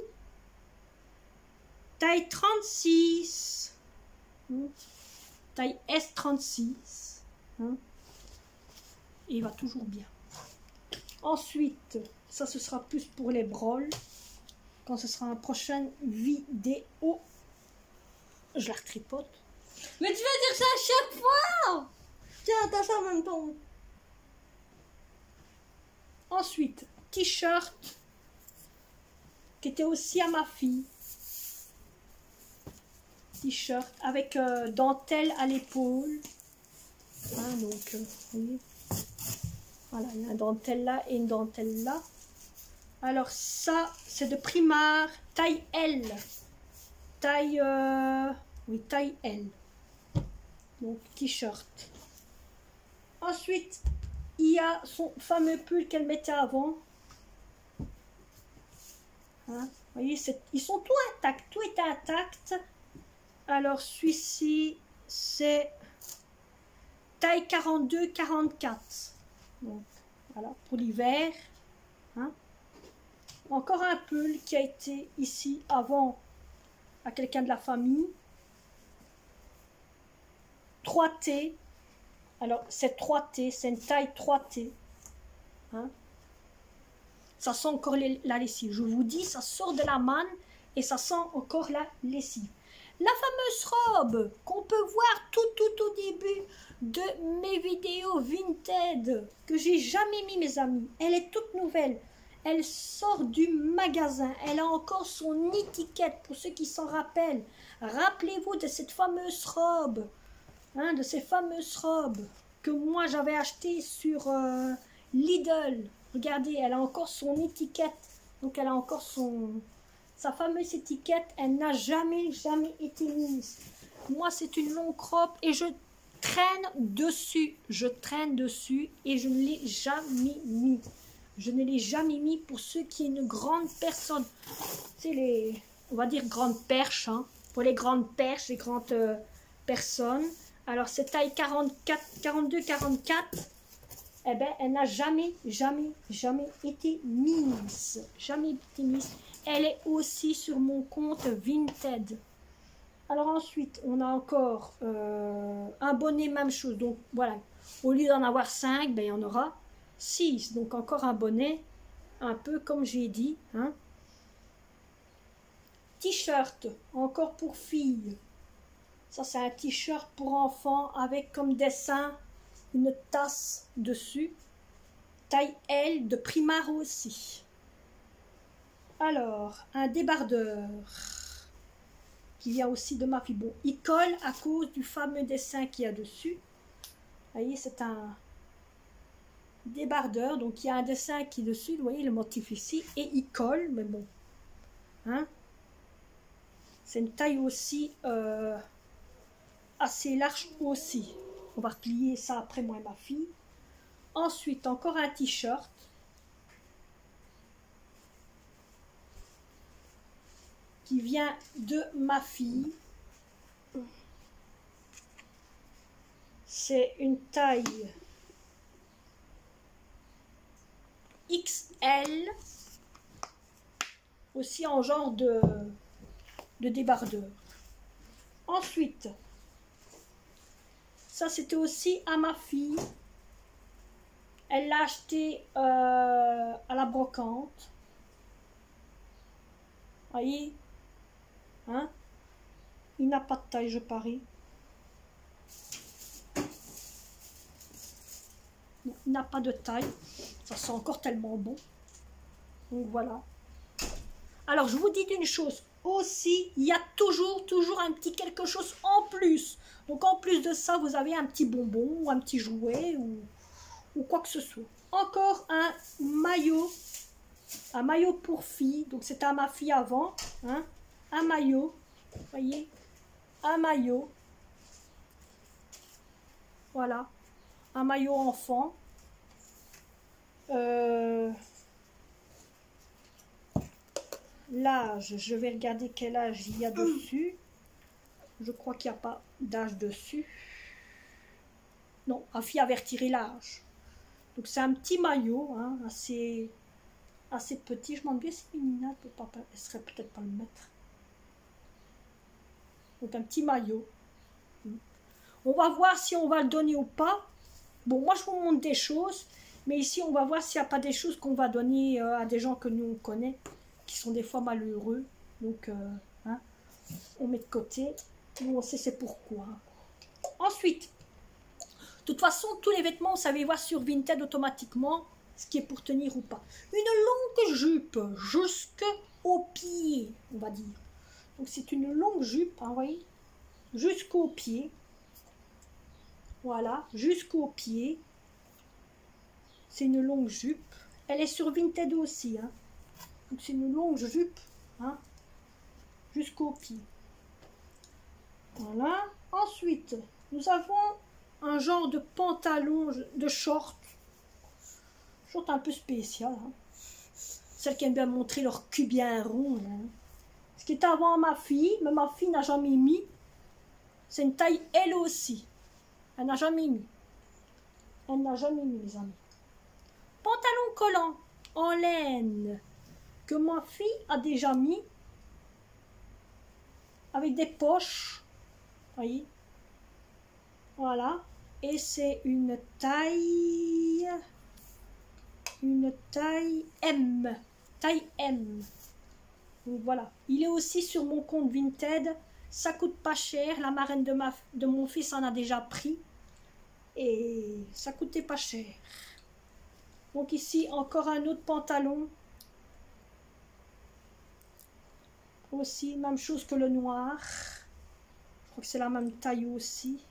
Taille trente-six. Hein? Taille S trente-six. Hein? Et il va toujours bien. Ensuite, ça ce sera plus pour les broles. Quand ce sera une prochaine vidéo. Je la retripote. Mais tu vas dire ça à chaque fois. Tiens, t'as ça en même temps. Ensuite, t-shirt qui était aussi à ma fille. T-shirt avec euh, dentelle à l'épaule. Hein, donc, euh, vous voyez. Voilà, il y a une dentelle là et une dentelle là. Alors ça, c'est de Primark, taille L. Taille, euh, oui, taille L. Donc, t-shirt. Ensuite, il y a son fameux pull qu'elle mettait avant. Hein, vous voyez, ils sont tous intacts. Tout est intact. Alors, celui-ci, c'est taille quarante-deux quarante-quatre. Donc, voilà, pour l'hiver. Hein. Encore un pull qui a été ici avant à quelqu'un de la famille. trois T. Alors, c'est trois T, c'est une taille trois T. Hein? Ça sent encore les, la lessive. Je vous dis, ça sort de la manne et ça sent encore la lessive. La fameuse robe qu'on peut voir tout tout au début de mes vidéos Vinted, que j'ai jamais mis mes amis. Elle est toute nouvelle. Elle sort du magasin. Elle a encore son étiquette pour ceux qui s'en rappellent. Rappelez-vous de cette fameuse robe. Hein, de ces fameuses robes que moi j'avais achetées sur euh, Lidl. Regardez, elle a encore son étiquette. Donc elle a encore son... Sa fameuse étiquette, elle n'a jamais, jamais été mise. Moi, c'est une longue robe et je traîne dessus. Je traîne dessus et je ne l'ai jamais mis. Je ne l'ai jamais mis pour ceux qui ont une grande personne. C'est les, on va dire, grandes perches. Hein. Pour les grandes perches, les grandes euh, personnes. Alors, c'est taille quarante-quatre, quarante-deux quarante-quatre. Eh bien, elle n'a jamais, jamais, jamais été mise. Jamais été mise. Elle est aussi sur mon compte Vinted. Alors ensuite, on a encore euh, un bonnet, même chose. Donc voilà, au lieu d'en avoir cinq, ben, il y en aura six. Donc encore un bonnet, un peu comme j'ai dit. Hein. T-shirt, encore pour filles. Ça, c'est un t-shirt pour enfants avec comme dessin une tasse dessus. Taille L de Primar aussi. Alors, un débardeur qui vient aussi de ma fille. Bon, il colle à cause du fameux dessin qu'il y a dessus. Vous voyez, c'est un débardeur. Donc, il y a un dessin qui est dessus. Vous voyez le motif ici. Et il colle, mais bon. Hein? C'est une taille aussi euh, assez large aussi. On va replier ça après, moi et ma fille. Ensuite, encore un t-shirt. Qui vient de ma fille. C'est une taille X L. Aussi en genre de, de débardeur. Ensuite, ça c'était aussi à ma fille. Elle l'a acheté euh, à la brocante. Voyez, hein? Il n'a pas de taille, je parie. Non, il n'a pas de taille. Ça sent encore tellement bon. Donc voilà. Alors je vous dis une chose. Aussi, il y a toujours, toujours un petit quelque chose en plus. Donc en plus de ça, vous avez un petit bonbon ou un petit jouet ou, ou quoi que ce soit. Encore un maillot. Un maillot pour fille. Donc c'était à ma fille avant. Hein, un maillot. Vous voyez, un maillot. Voilà. Un maillot enfant. Euh, L'âge, je vais regarder quel âge il y a dessus. Je crois qu'il n'y a pas d'âge dessus. Non, ma fille avait retiré l'âge. Donc c'est un petit maillot, hein, assez, assez petit. Je m'en demande si Minina ne peut pas, elle serait peut-être pas le mettre. Donc un petit maillot. On va voir si on va le donner ou pas. Bon, moi je vous montre des choses, mais ici on va voir s'il n'y a pas des choses qu'on va donner euh, à des gens que nous on connaît, qui sont des fois malheureux. Donc, euh, hein, on met de côté. Nous on sait c'est pourquoi. Ensuite, de toute façon, tous les vêtements, vous savez voir sur Vinted automatiquement ce qui est pour tenir ou pas. Une longue jupe jusqu'au pied, on va dire. Donc c'est une longue jupe, hein, vous voyez, jusqu'au pied. Voilà, jusqu'au pied. C'est une longue jupe. Elle est sur Vinted aussi. Hein. Donc c'est une longue jupe, hein, jusqu'au pied. Voilà. Ensuite, nous avons un genre de pantalon, de short. Short un peu spécial. Hein. Celles qui aiment bien montrer leur cul bien rond. Hein. Ce qui est avant ma fille, mais ma fille n'a jamais mis. C'est une taille elle aussi. Elle n'a jamais mis. Elle n'a jamais mis, les amis. Pantalon collant en laine que ma fille a déjà mis. Avec des poches. Voyez. Voilà. Et c'est une taille. Une taille M. Taille M. Donc voilà. Il est aussi sur mon compte Vinted. Ça coûte pas cher. La marraine de, ma, de mon fils en a déjà pris. Et ça coûtait pas cher. Donc ici, encore un autre pantalon. Aussi, même chose que le noir. Je crois que c'est la même taille aussi.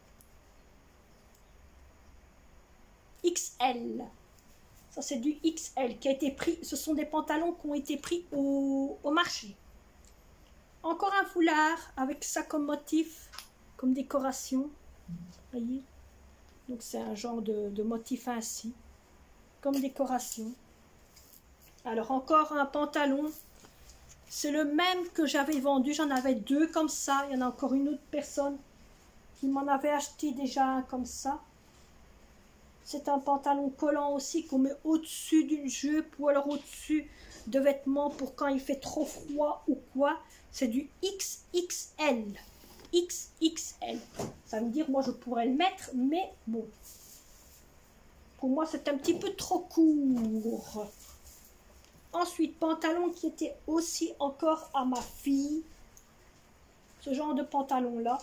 X L. Ça, c'est du X L qui a été pris. Ce sont des pantalons qui ont été pris au, au marché. Encore un foulard avec ça comme motif, comme décoration. Voyez? Donc, c'est un genre de, de motif ainsi, comme décoration. Alors, encore un pantalon. C'est le même que j'avais vendu. J'en avais deux comme ça. Il y en a encore une autre personne qui m'en avait acheté déjà un comme ça. C'est un pantalon collant aussi qu'on met au-dessus d'une jupe ou alors au-dessus de vêtements pour quand il fait trop froid ou quoi. C'est du X X L. X X L. Ça veut dire, moi je pourrais le mettre, mais bon. Pour moi, c'est un petit peu trop court. Ensuite, pantalon qui était aussi encore à ma fille. Ce genre de pantalon-là.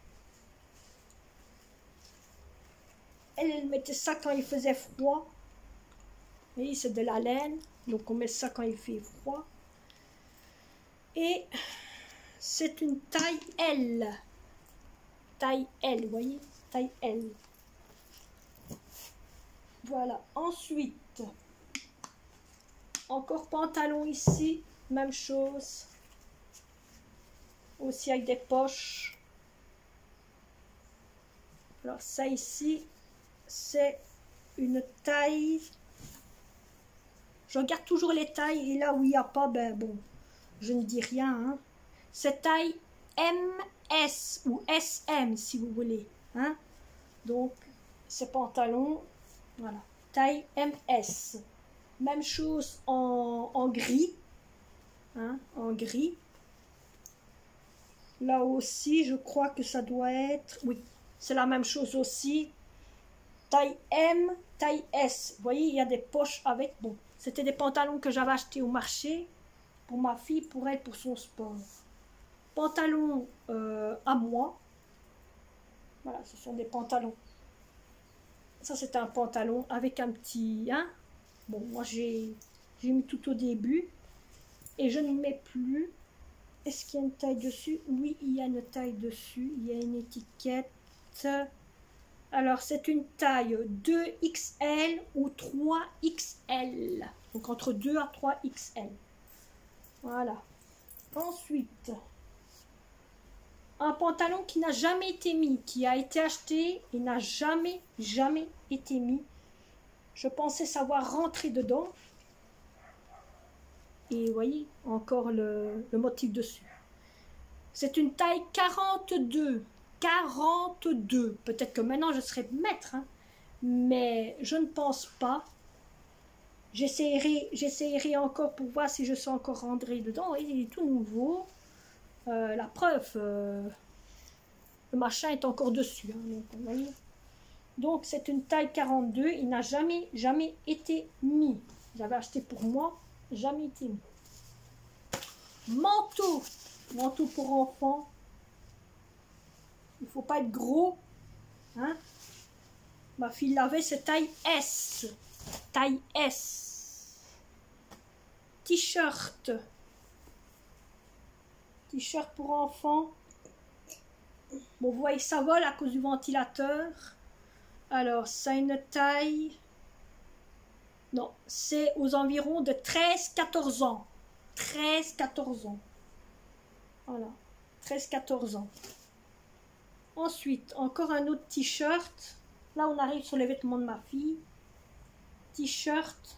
Elle, elle mettait ça quand il faisait froid. Vous voyez, c'est de la laine. Donc, on met ça quand il fait froid. Et c'est une taille L. Taille L, vous voyez? Taille L. Voilà. Ensuite, encore pantalon ici. Même chose. Aussi avec des poches. Alors, ça ici, c'est une taille. Je regarde toujours les tailles et là où il n'y a pas, ben bon, je ne dis rien. Hein. C'est taille M S ou S M si vous voulez. Hein. Donc, ces pantalons, voilà, taille M S. Même chose en, en gris. Hein, en gris. Là aussi, je crois que ça doit être... Oui, c'est la même chose aussi. Taille M, taille S. Vous voyez, il y a des poches avec. Bon, c'était des pantalons que j'avais achetés au marché pour ma fille, pour elle, pour son sport. Pantalons euh, à moi. Voilà, ce sont des pantalons. Ça, c'est un pantalon avec un petit... Hein. Bon, moi, j'ai mis tout au début. Et je ne mets plus. Est-ce qu'il y a une taille dessus? Oui, il y a une taille dessus. Il y a une étiquette. Alors, c'est une taille deux X L ou trois X L. Donc, entre deux à trois X L. Voilà. Ensuite, un pantalon qui n'a jamais été mis, qui a été acheté et n'a jamais, jamais été mis. Je pensais savoir rentrer dedans. Et vous voyez, encore le, le motif dessus. C'est une taille quarante-deux. quarante-deux. Peut-être que maintenant je serai maître, hein, mais je ne pense pas. J'essaierai, j'essaierai encore pour voir si je suis encore rentrée dedans. Il est tout nouveau. Euh, la preuve, euh, le machin est encore dessus. Hein, donc, vous voyez. Donc c'est une taille quarante-deux. Il n'a jamais, jamais été mis. J'avais acheté pour moi. Jamais été mis. Manteau. Manteau pour enfants. Il ne faut pas être gros. Hein? Ma fille l'avait, c'est taille S. Taille S. T-shirt. T-shirt pour enfants. Bon, vous voyez, ça vole à cause du ventilateur. Alors, ça a une taille... Non, c'est aux environs de treize à quatorze ans. treize à quatorze ans. Voilà. treize à quatorze ans. Ensuite, encore un autre t-shirt. Là, on arrive sur les vêtements de ma fille. T-shirt.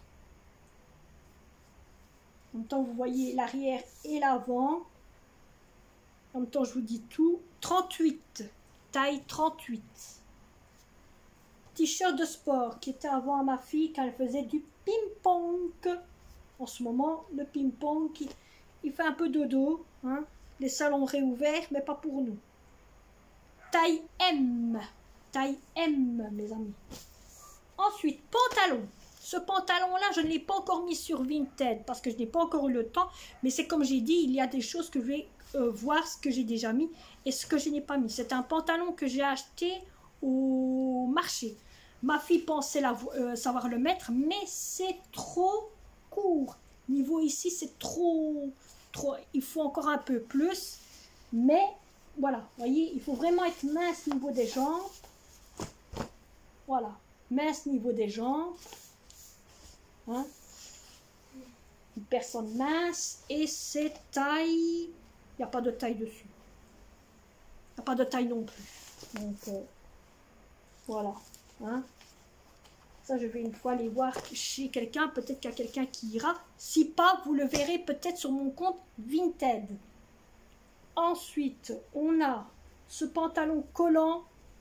En même temps, vous voyez l'arrière et l'avant. En même temps, je vous dis tout. trente-huit. Taille trente-huit. T-shirt de sport qui était avant à ma fille quand elle faisait du ping-pong. En ce moment, le ping-pong, il, il fait un peu dodo. Hein. Les salons réouverts, mais pas pour nous. Taille M. Taille M, mes amis. Ensuite, pantalon. Ce pantalon-là, je ne l'ai pas encore mis sur Vinted parce que je n'ai pas encore eu le temps. Mais c'est comme j'ai dit, il y a des choses que je vais euh, voir ce que j'ai déjà mis et ce que je n'ai pas mis. C'est un pantalon que j'ai acheté au marché. Ma fille pensait la, euh, savoir le mettre, mais c'est trop court. Niveau ici, c'est trop, trop. Il faut encore un peu plus. Mais voilà, vous voyez, il faut vraiment être mince au niveau des jambes. Voilà, mince niveau des jambes. Hein? Une personne mince et c'est taille. Il n'y a pas de taille dessus. Il n'y a pas de taille non plus. Donc euh, voilà. Hein? Ça, je vais une fois aller voir chez quelqu'un. Peut-être qu'il y a quelqu'un qui ira. Si pas, vous le verrez peut-être sur mon compte Vinted. Ensuite, on a ce pantalon collant.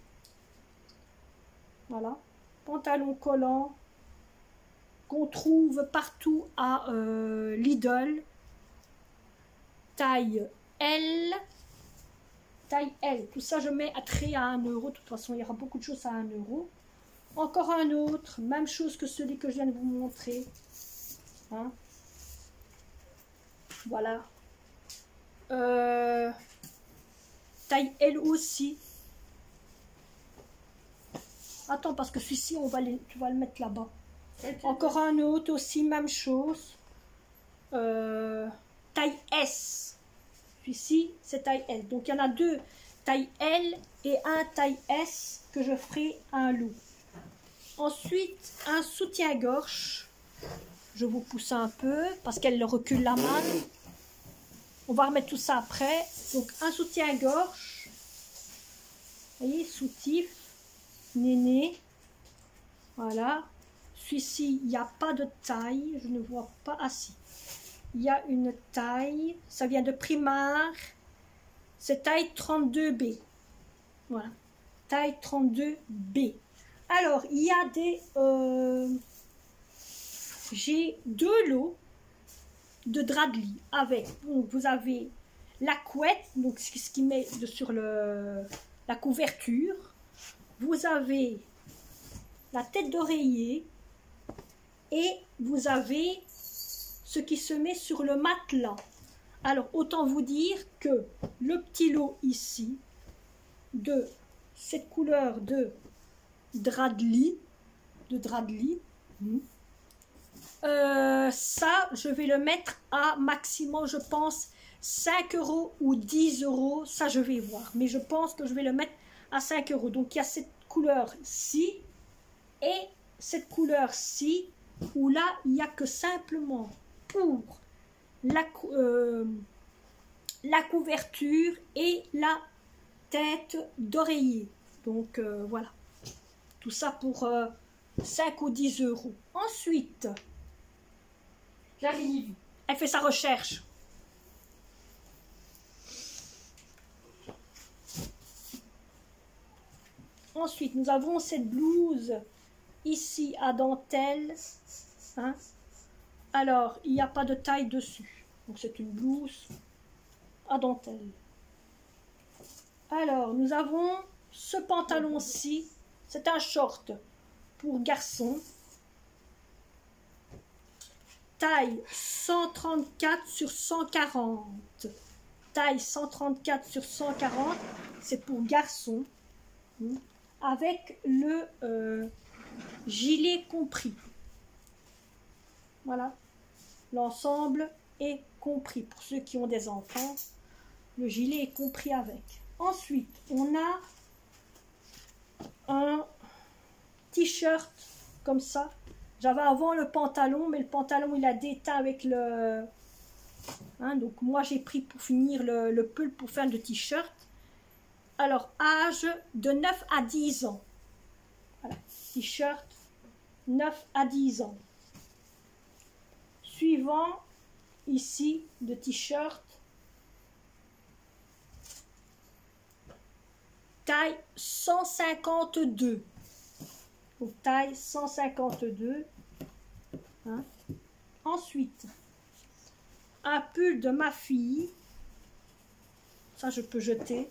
Voilà. Pantalon collant qu'on trouve partout à euh, Lidl. Taille L. Taille L. Tout ça, je mets à trait à un euro. De toute façon, il y aura beaucoup de choses à un euro. Encore un autre. Même chose que celui que je viens de vous montrer. Hein? Voilà. Euh, taille L aussi. Attends, parce que celui-ci, on va les, tu vas le mettre là-bas. Encore un autre aussi, même chose. Euh, taille S. Celui-ci, c'est taille L. Donc, il y en a deux, taille L et un taille S que je ferai un lot. Ensuite, un soutien-gorge. Je vous pousse un peu parce qu'elle recule la main. On va remettre tout ça après. Donc, un soutien-gorge. Vous voyez, soutif, néné. Voilà. Celui-ci, il n'y a pas de taille. Je ne vois pas. Ah si. Il y a une taille. Ça vient de Primark. C'est taille trente-deux B. Voilà. Taille trente-deux B. Alors, il y a des... Euh, j'ai deux lots de drap de lit avec. Donc, vous avez la couette, donc ce qui met de, sur le, la couverture. Vous avez la tête d'oreiller et vous avez ce qui se met sur le matelas. Alors, autant vous dire que le petit lot ici, de cette couleur de drap de lit, de drap de lit, euh, ça, je vais le mettre à maximum, je pense, cinq euros ou dix euros. Ça, je vais voir. Mais je pense que je vais le mettre à cinq euros. Donc, il y a cette couleur-ci et cette couleur-ci, où là, il n'y a que simplement pour la, euh, la couverture et la tête d'oreiller. Donc, euh, voilà. Tout ça pour euh, cinq ou dix euros. Ensuite, j'arrive. Elle fait sa recherche. Ensuite, nous avons cette blouse ici à dentelle. Hein? Alors, il n'y a pas de taille dessus. Donc, c'est une blouse à dentelle. Alors, nous avons ce pantalon-ci. C'est un short pour garçon. Taille cent trente-quatre sur cent quarante. Taille cent trente-quatre sur cent quarante. C'est pour garçon. Avec le euh, gilet compris. Voilà. L'ensemble est compris. Pour ceux qui ont des enfants, le gilet est compris avec. Ensuite, on a un t-shirt comme ça. J'avais avant le pantalon, mais le pantalon il a déteint avec le... Hein, donc moi j'ai pris pour finir le, le pull pour faire le t-shirt. Alors, âge de neuf à dix ans. Voilà, t-shirt neuf à dix ans. Suivant, ici, de t-shirt. Taille cent cinquante-deux. Donc, taille cent cinquante-deux. Hein. Ensuite, un pull de ma fille. Ça, je peux jeter.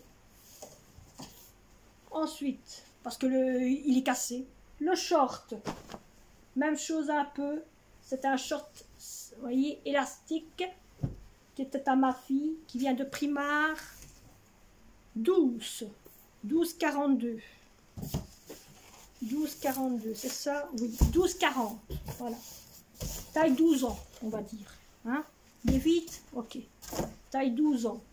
Ensuite, parce que le, il est cassé, le short Même chose un peu. C'est un short, vous voyez, élastique qui était à ma fille, qui vient de Primar. douze. douze quarante-deux. douze quarante-deux, c'est ça? Oui, douze quarante. Voilà. Taille douze ans, on va dire. Hein? Mais vite? Ok. Taille douze ans.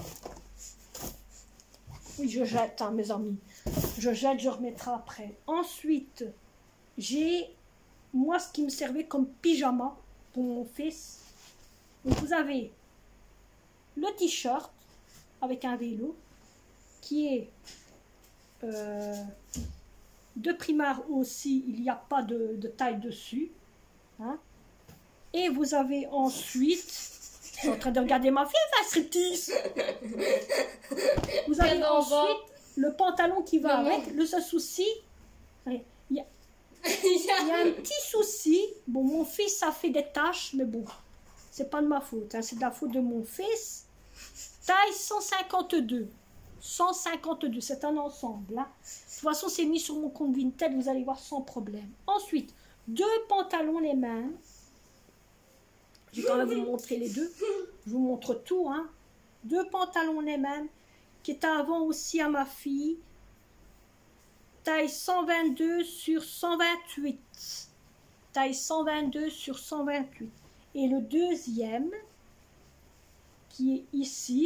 Oui, je jette, hein, mes amis. Je jette, je remettrai après. Ensuite, j'ai, moi, ce qui me servait comme pyjama pour mon fils. Donc, vous avez le t-shirt avec un vélo qui est euh, de Primar aussi. Il n'y a pas de, de taille dessus. Hein. Et vous avez ensuite... Je suis en train de regarder ma fille faire striptease. Vous avez Bien ensuite le pantalon qui va Non, non. avec. Le seul souci, il y, a, il y a un petit souci. Bon, mon fils a fait des taches, mais bon, c'est pas de ma faute. Hein, c'est de la faute de mon fils. Taille cent cinquante-deux. cent cinquante-deux, c'est un ensemble. Hein. De toute façon, c'est mis sur mon compte Vinted, vous allez voir sans problème. Ensuite, deux pantalons les mêmes. Je vais quand même vous montrer les deux. Je vous montre tout. Hein. Deux pantalons les mêmes, qui étaient avant aussi à ma fille. Taille cent vingt-deux sur cent vingt-huit. Taille cent vingt-deux sur cent vingt-huit. Et le deuxième, qui est ici,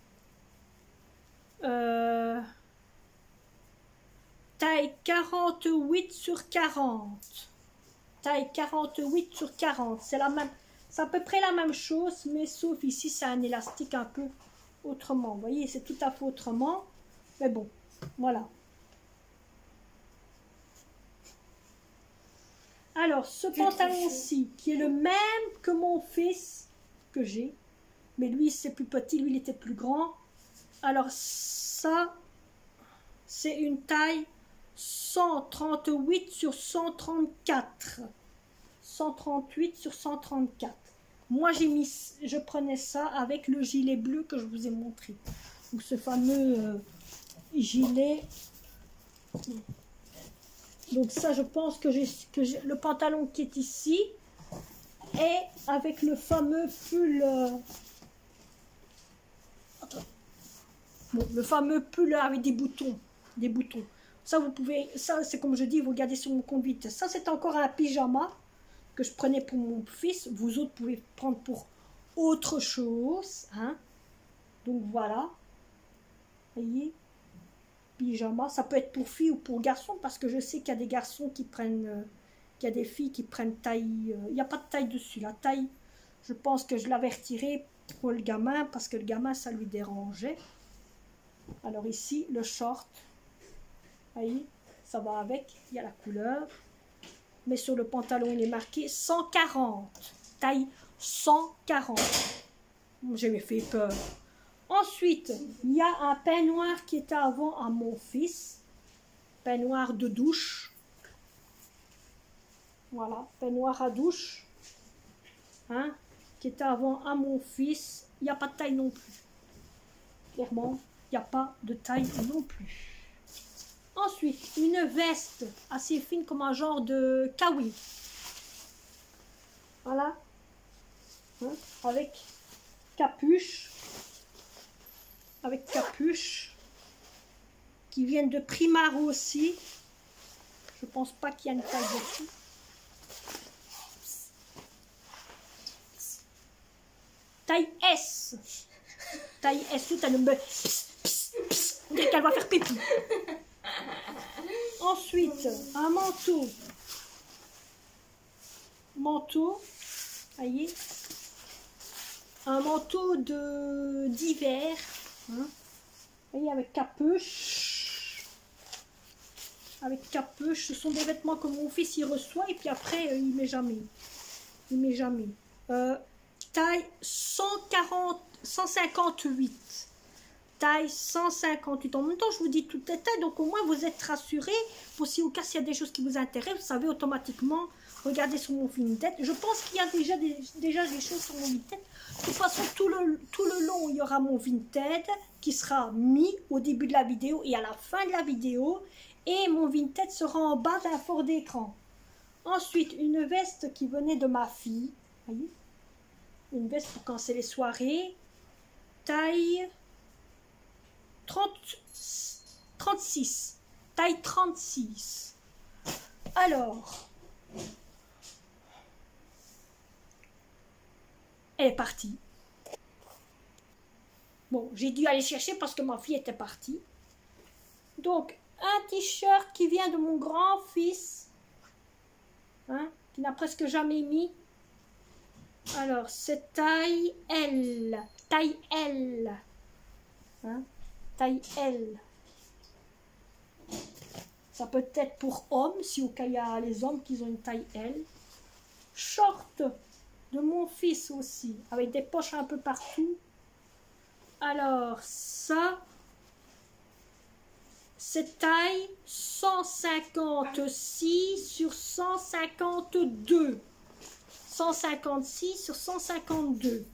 euh, taille quarante-huit sur quarante. Taille quarante-huit sur quarante. C'est la même. C'est à peu près la même chose, mais sauf ici, c'est un élastique un peu autrement. Vous voyez, c'est tout à fait autrement. Mais bon, voilà. Alors, ce pantalon-ci, qui est le même que mon fils, que j'ai, mais lui, c'est plus petit, lui, il était plus grand. Alors, ça, c'est une taille cent trente-huit sur cent trente-quatre. cent trente-huit sur cent trente-quatre. Moi, j'ai mis, je prenais ça avec le gilet bleu que je vous ai montré. Donc, ce fameux euh, gilet. Donc, ça, je pense que j'ai que j'ai le pantalon qui est ici et avec le fameux pull. Euh, attends. Bon, le fameux pull avec des boutons. Des boutons. Ça, vous pouvez. Ça, c'est comme je dis, vous regardez sur mon compte vite. Ça, c'est encore un pyjama que je prenais pour mon fils, vous autres pouvez prendre pour autre chose, hein. Donc voilà, voyez, pyjama, ça peut être pour filles ou pour garçons, parce que je sais qu'il y a des garçons qui prennent, euh, qu'il y a des filles qui prennent taille, euh, il n'y a pas de taille dessus, la taille, je pense que je l'avais retirée pour le gamin, parce que le gamin, ça lui dérangeait. Alors ici, le short, voyez, ça va avec, il y a la couleur. Mais sur le pantalon, il est marqué cent quarante. Taille cent quarante. J'ai fait peur. Ensuite, il y a un peignoir qui était avant à mon fils. Peignoir de douche. Voilà, peignoir à douche. Hein, qui était avant à mon fils. Il n'y a pas de taille non plus. Clairement, il n'y a pas de taille non plus. Ensuite, une veste assez fine comme un genre de kawaii. Voilà. Hein, avec capuche. Avec capuche. Qui viennent de Primar aussi. Je pense pas qu'il y a une taille dessus. Taille S. Taille S. Tout à le me... On dirait qu'elle va faire pipi. Ensuite, un manteau. Manteau, voyez, un manteau de d'hiver, hein, voyez, avec capuche. Avec capuche, ce sont des vêtements que mon fils il reçoit et puis après euh, il met jamais. Il met jamais. Euh, taille cent quarante, cent cinquante-huit. Taille cent cinquante-huit. En même temps, je vous dis toutes les tailles, donc au moins vous êtes rassurés. Pour si au cas s'il y a des choses qui vous intéressent, vous savez automatiquement, regardez sur mon Vinted. Je pense qu'il y a déjà des, déjà des choses sur mon Vinted. De toute façon, tout le, tout le long, il y aura mon Vinted qui sera mis au début de la vidéo et à la fin de la vidéo. Et mon Vinted sera en bas d'un fort d'écran. Ensuite, une veste qui venait de ma fille. Voyez, une veste pour quand c'est les soirées. Taille trente, trente-six. Taille trente-six. Alors, elle est partie. Bon, j'ai dû aller chercher parce que ma fille était partie. Donc, un t-shirt qui vient de mon grand-fils, hein, qui n'a presque jamais mis. Alors, c'est taille L. Taille L. Hein, taille L. Ça peut être pour hommes, si au cas il y a les hommes qui ont une taille L. Short de mon fils aussi, avec des poches un peu partout. Alors, ça, c'est taille cent cinquante-six sur cent cinquante-deux. cent cinquante-six sur cent cinquante-deux.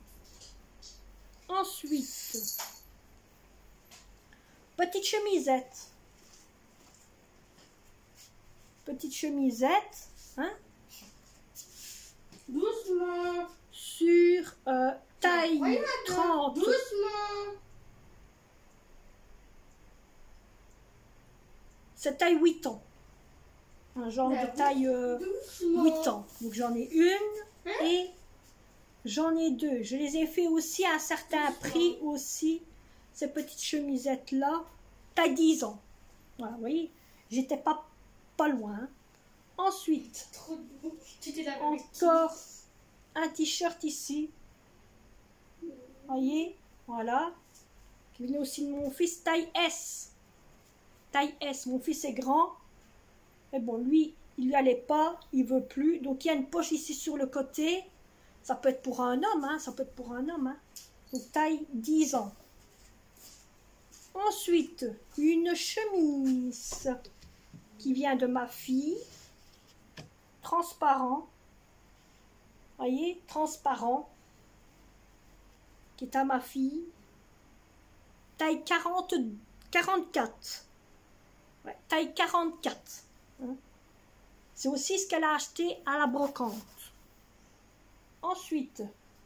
Ensuite, petite chemisette. Petite chemisette, hein? Doucement. Sur euh, taille Oui, trente. Doucement. C'est taille huit ans. Un genre Ben de oui, taille euh, doucement. huit ans. Donc j'en ai une Hein? et j'en ai deux. Je les ai fait aussi à un certain Doucement. prix aussi. Ces petites chemisettes là. Taille dix ans. Voilà, vous voyez. J'étais pas, pas loin. Ensuite, Trop beau. Tu t'es lavé avec qui? encore un t-shirt ici. Voyez, voilà. Qui venait aussi de mon fils, taille S. Taille S. Mon fils est grand. Mais bon, lui, il n'y allait pas, il veut plus. Donc, il y a une poche ici sur le côté. Ça peut être pour un homme, hein. Ça peut être pour un homme, hein. Donc, taille dix ans. Ensuite, une chemise qui vient de ma fille. Transparent. Voyez, transparent. Qui est à ma fille. Taille quarante, quarante-quatre. Ouais, taille quarante-quatre. Hein. C'est aussi ce qu'elle a acheté à la brocante. Ensuite,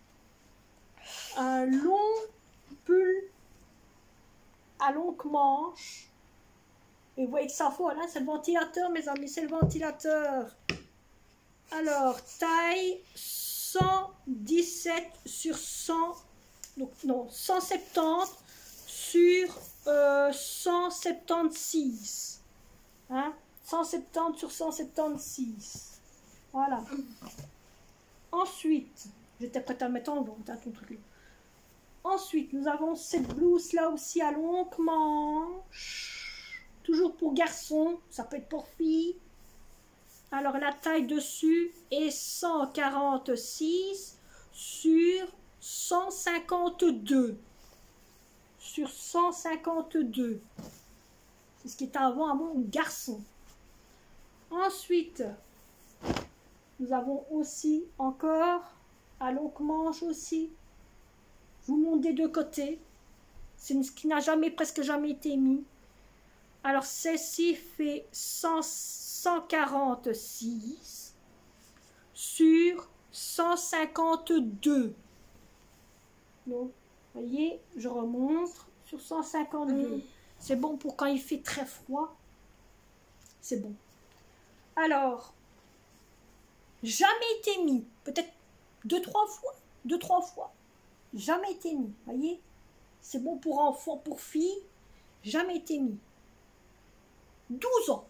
un long pull à longue manche. Et vous voyez que ça folle, hein, c'est le ventilateur, mes amis, c'est le ventilateur. Alors, taille cent dix-sept sur cent, donc non, cent soixante-dix sur euh, cent soixante-seize. Hein, cent soixante-dix sur cent soixante-seize. Voilà. Ensuite, j'étais prête à le mettre en vente, hein, ton truc là. Ensuite, nous avons cette blouse là aussi à longue manche. Toujours pour garçon, ça peut être pour fille. Alors la taille dessus est cent quarante-six sur cent cinquante-deux. Sur cent cinquante-deux. C'est ce qui est avant à mon garçon. Ensuite, nous avons aussi encore à longue manche aussi. Je vous montre des deux côtés. C'est ce qui n'a jamais, presque jamais été mis. Alors celle-ci fait cent, cent quarante-six sur cent cinquante-deux. Donc, vous voyez, je remonte sur cent cinquante-deux. Mmh. C'est bon pour quand il fait très froid. C'est bon. Alors, jamais été mis. Peut-être deux, trois fois. Deux, trois fois. Jamais été mis. Vous voyez, c'est bon pour enfants, pour filles. Jamais été mis. douze ans.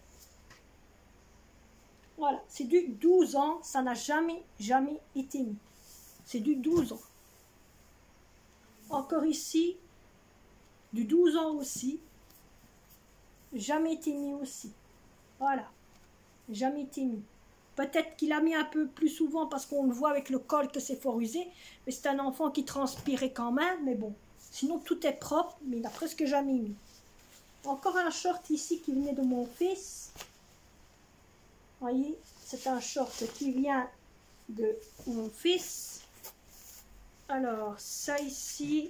Voilà, c'est du douze ans. Ça n'a jamais, jamais été mis. C'est du douze ans. Encore ici, du douze ans aussi. Jamais été mis aussi. Voilà. Jamais été mis. Peut-être qu'il a mis un peu plus souvent parce qu'on le voit avec le col que c'est fort usé. Mais c'est un enfant qui transpirait quand même. Mais bon, sinon tout est propre. Mais il n'a presque jamais mis. Encore un short ici qui venait de mon fils. Vous voyez, c'est un short qui vient de mon fils. Alors, ça ici.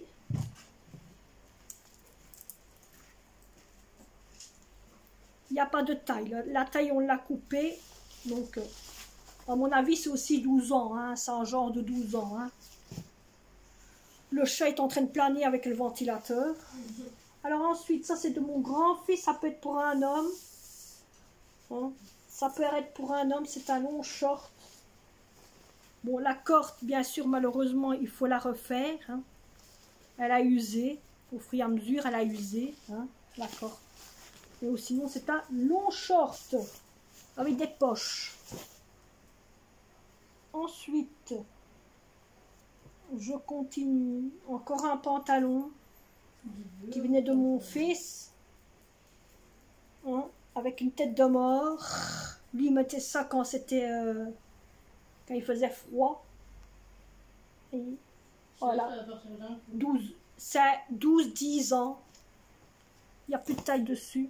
Il n'y a pas de taille. La taille, on l'a coupée. Donc, À mon avis, c'est aussi douze ans, hein, c'est un genre de douze ans. Hein. Le chat est en train de planer avec le ventilateur. Alors ensuite, ça c'est de mon grand-fils, ça peut être pour un homme. Hein. Ça peut être pour un homme, c'est un long short. Bon, la corde, bien sûr, malheureusement, il faut la refaire. Hein. Elle a usé, au fur et à mesure, elle a usé, hein, la corde. Et sinon, c'est un long short avec des poches. Ensuite, je continue. Encore un pantalon qui venait de mon fils. Hein, avec une tête de mort. Lui, il mettait ça quand c'était... Euh, quand il faisait froid. Et voilà. douze, c'est douze dix ans. Il n'y a plus de taille dessus.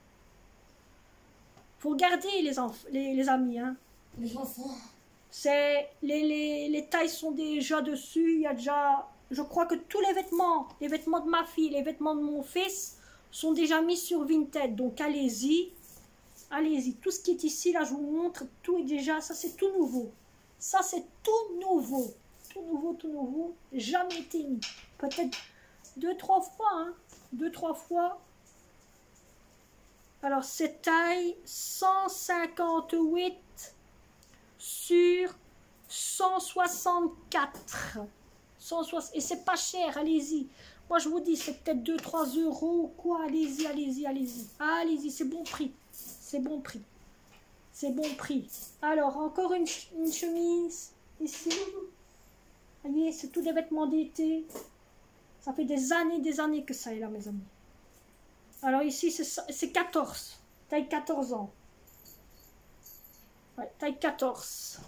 Faut regarder les, les, les amis. Hein. Les enfants. C'est les, les, les tailles sont déjà dessus. Il y a déjà... Je crois que tous les vêtements, les vêtements de ma fille, les vêtements de mon fils sont déjà mis sur Vinted. Donc allez-y. Allez-y. Tout ce qui est ici, là, je vous montre. Tout est déjà... Ça, c'est tout nouveau. Ça, c'est tout nouveau. Tout nouveau, tout nouveau. Jamais été mis. Peut-être deux, trois fois. Hein. Deux, trois fois. Alors, c'est taille cent cinquante-huit sur cent soixante-quatre. cent soixante, et c'est pas cher, allez-y. Moi, je vous dis, c'est peut-être deux trois euros ou quoi. Allez-y, allez-y, allez-y. Allez-y, c'est bon prix. C'est bon prix. C'est bon prix. Alors, encore une, une chemise ici. Vous voyez, c'est tous des vêtements d'été. Ça fait des années, des années que ça est là, mes amis. Alors ici, c'est quatorze. Taille quatorze ans. Ouais, taille quatorze.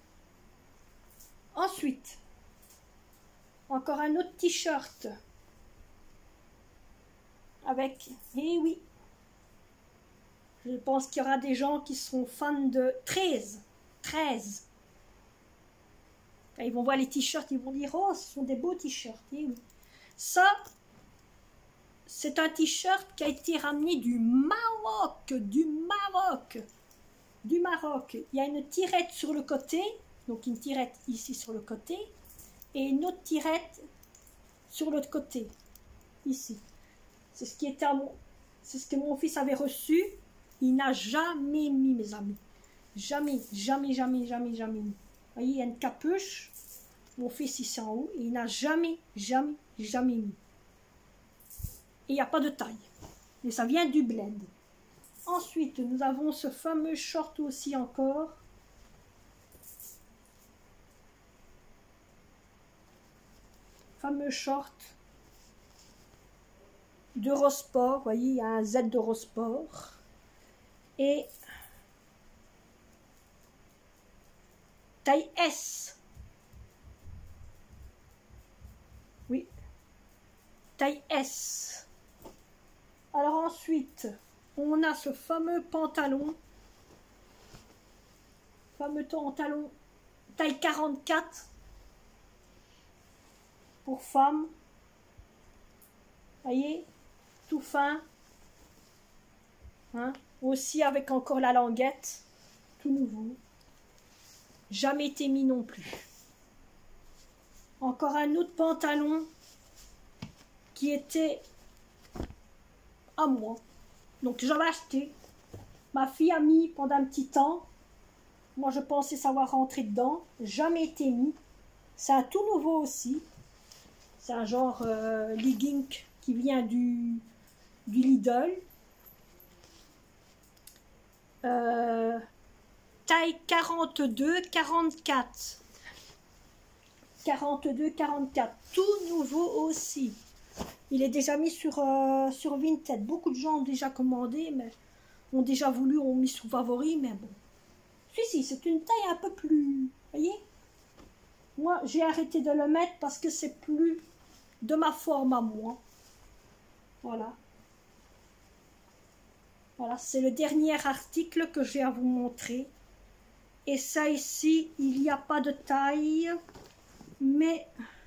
Ensuite, encore un autre t-shirt. Avec, eh oui, je pense qu'il y aura des gens qui seront fans de treize. treize. Quand ils vont voir les t-shirts, ils vont dire, oh, ce sont des beaux t-shirts. Eh oui. Ça, c'est un t-shirt qui a été ramené du Maroc, du Maroc, du Maroc. Il y a une tirette sur le côté, donc une tirette ici sur le côté, et une autre tirette sur l'autre côté, ici. C'est ce qui était à mon, c'est ce que mon fils avait reçu. Il n'a jamais mis, mes amis. Jamais, jamais, jamais, jamais, jamais mis. Vous voyez, il y a une capuche. Mon fils ici en haut, et il n'a jamais, jamais, jamais mis. Et il n'y a pas de taille. Et ça vient du bled. Ensuite, nous avons ce fameux short aussi encore. Fameux short d'Eurosport. Vous voyez, il y a un Z d'Eurosport. Et taille S. Oui. Taille S. Alors ensuite, on a ce fameux pantalon. Fameux pantalon taille quarante-quatre. Pour femmes. Voyez, tout fin. Hein? Aussi avec encore la languette. Tout nouveau. Jamais été mis non plus. Encore un autre pantalon qui était à moi. Donc j'avais acheté. Ma fille a mis pendant un petit temps. Moi je pensais savoir rentrer dedans. Jamais été mis. C'est un tout nouveau aussi. C'est un genre euh, legging qui vient du, du Lidl. Euh, taille quarante-deux quarante-quatre. quarante-deux quarante-quatre. Tout nouveau aussi. Il est déjà mis sur, euh, sur Vinted. Beaucoup de gens ont déjà commandé, mais ont déjà voulu, ont mis sous favori, mais bon. Celui-ci, c'est une taille un peu plus... Voyez? Moi, j'ai arrêté de le mettre parce que c'est plus de ma forme à moi. Voilà. Voilà, c'est le dernier article que j'ai à vous montrer. Et ça ici, il n'y a pas de taille, mais...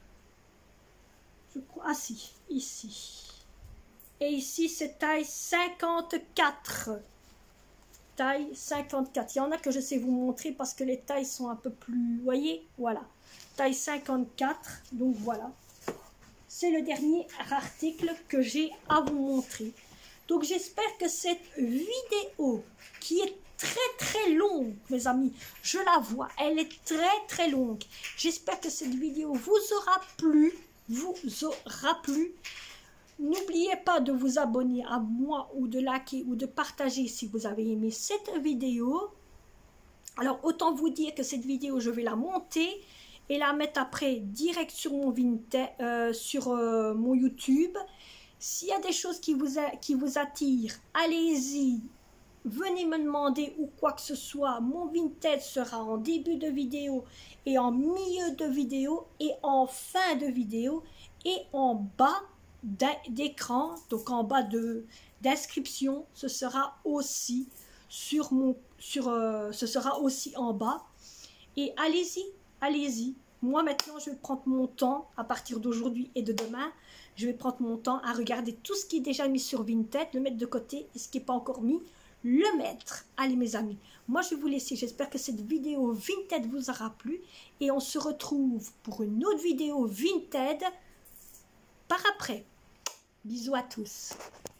Je crois, ah si, ici. Et ici, c'est taille cinquante-quatre. taille cinquante-quatre. Il y en a que je sais vous montrer parce que les tailles sont un peu plus... Vous voyez, voilà. Taille cinquante-quatre. Donc voilà. C'est le dernier article que j'ai à vous montrer. Donc j'espère que cette vidéo qui est très très longue, mes amis, je la vois, elle est très très longue. J'espère que cette vidéo vous aura plu, vous aura plu. N'oubliez pas de vous abonner à moi ou de liker ou de partager si vous avez aimé cette vidéo. Alors autant vous dire que cette vidéo je vais la monter et la mettre après direct sur mon Vinted, euh, sur euh, mon YouTube. S'il y a des choses qui vous, a, qui vous attirent, allez-y, venez me demander ou quoi que ce soit. Mon Vinted sera en début de vidéo et en milieu de vidéo et en fin de vidéo et en bas d'écran, donc en bas de d'inscription, ce sera aussi sur mon sur euh, ce sera aussi en bas. Et allez-y, allez-y. Moi maintenant je vais prendre mon temps à partir d'aujourd'hui et de demain. Je vais prendre mon temps à regarder tout ce qui est déjà mis sur Vinted, le mettre de côté et ce qui n'est pas encore mis, le mettre. Allez mes amis, moi je vais vous laisser. J'espère que cette vidéo Vinted vous aura plu et on se retrouve pour une autre vidéo Vinted par après. Bisous à tous.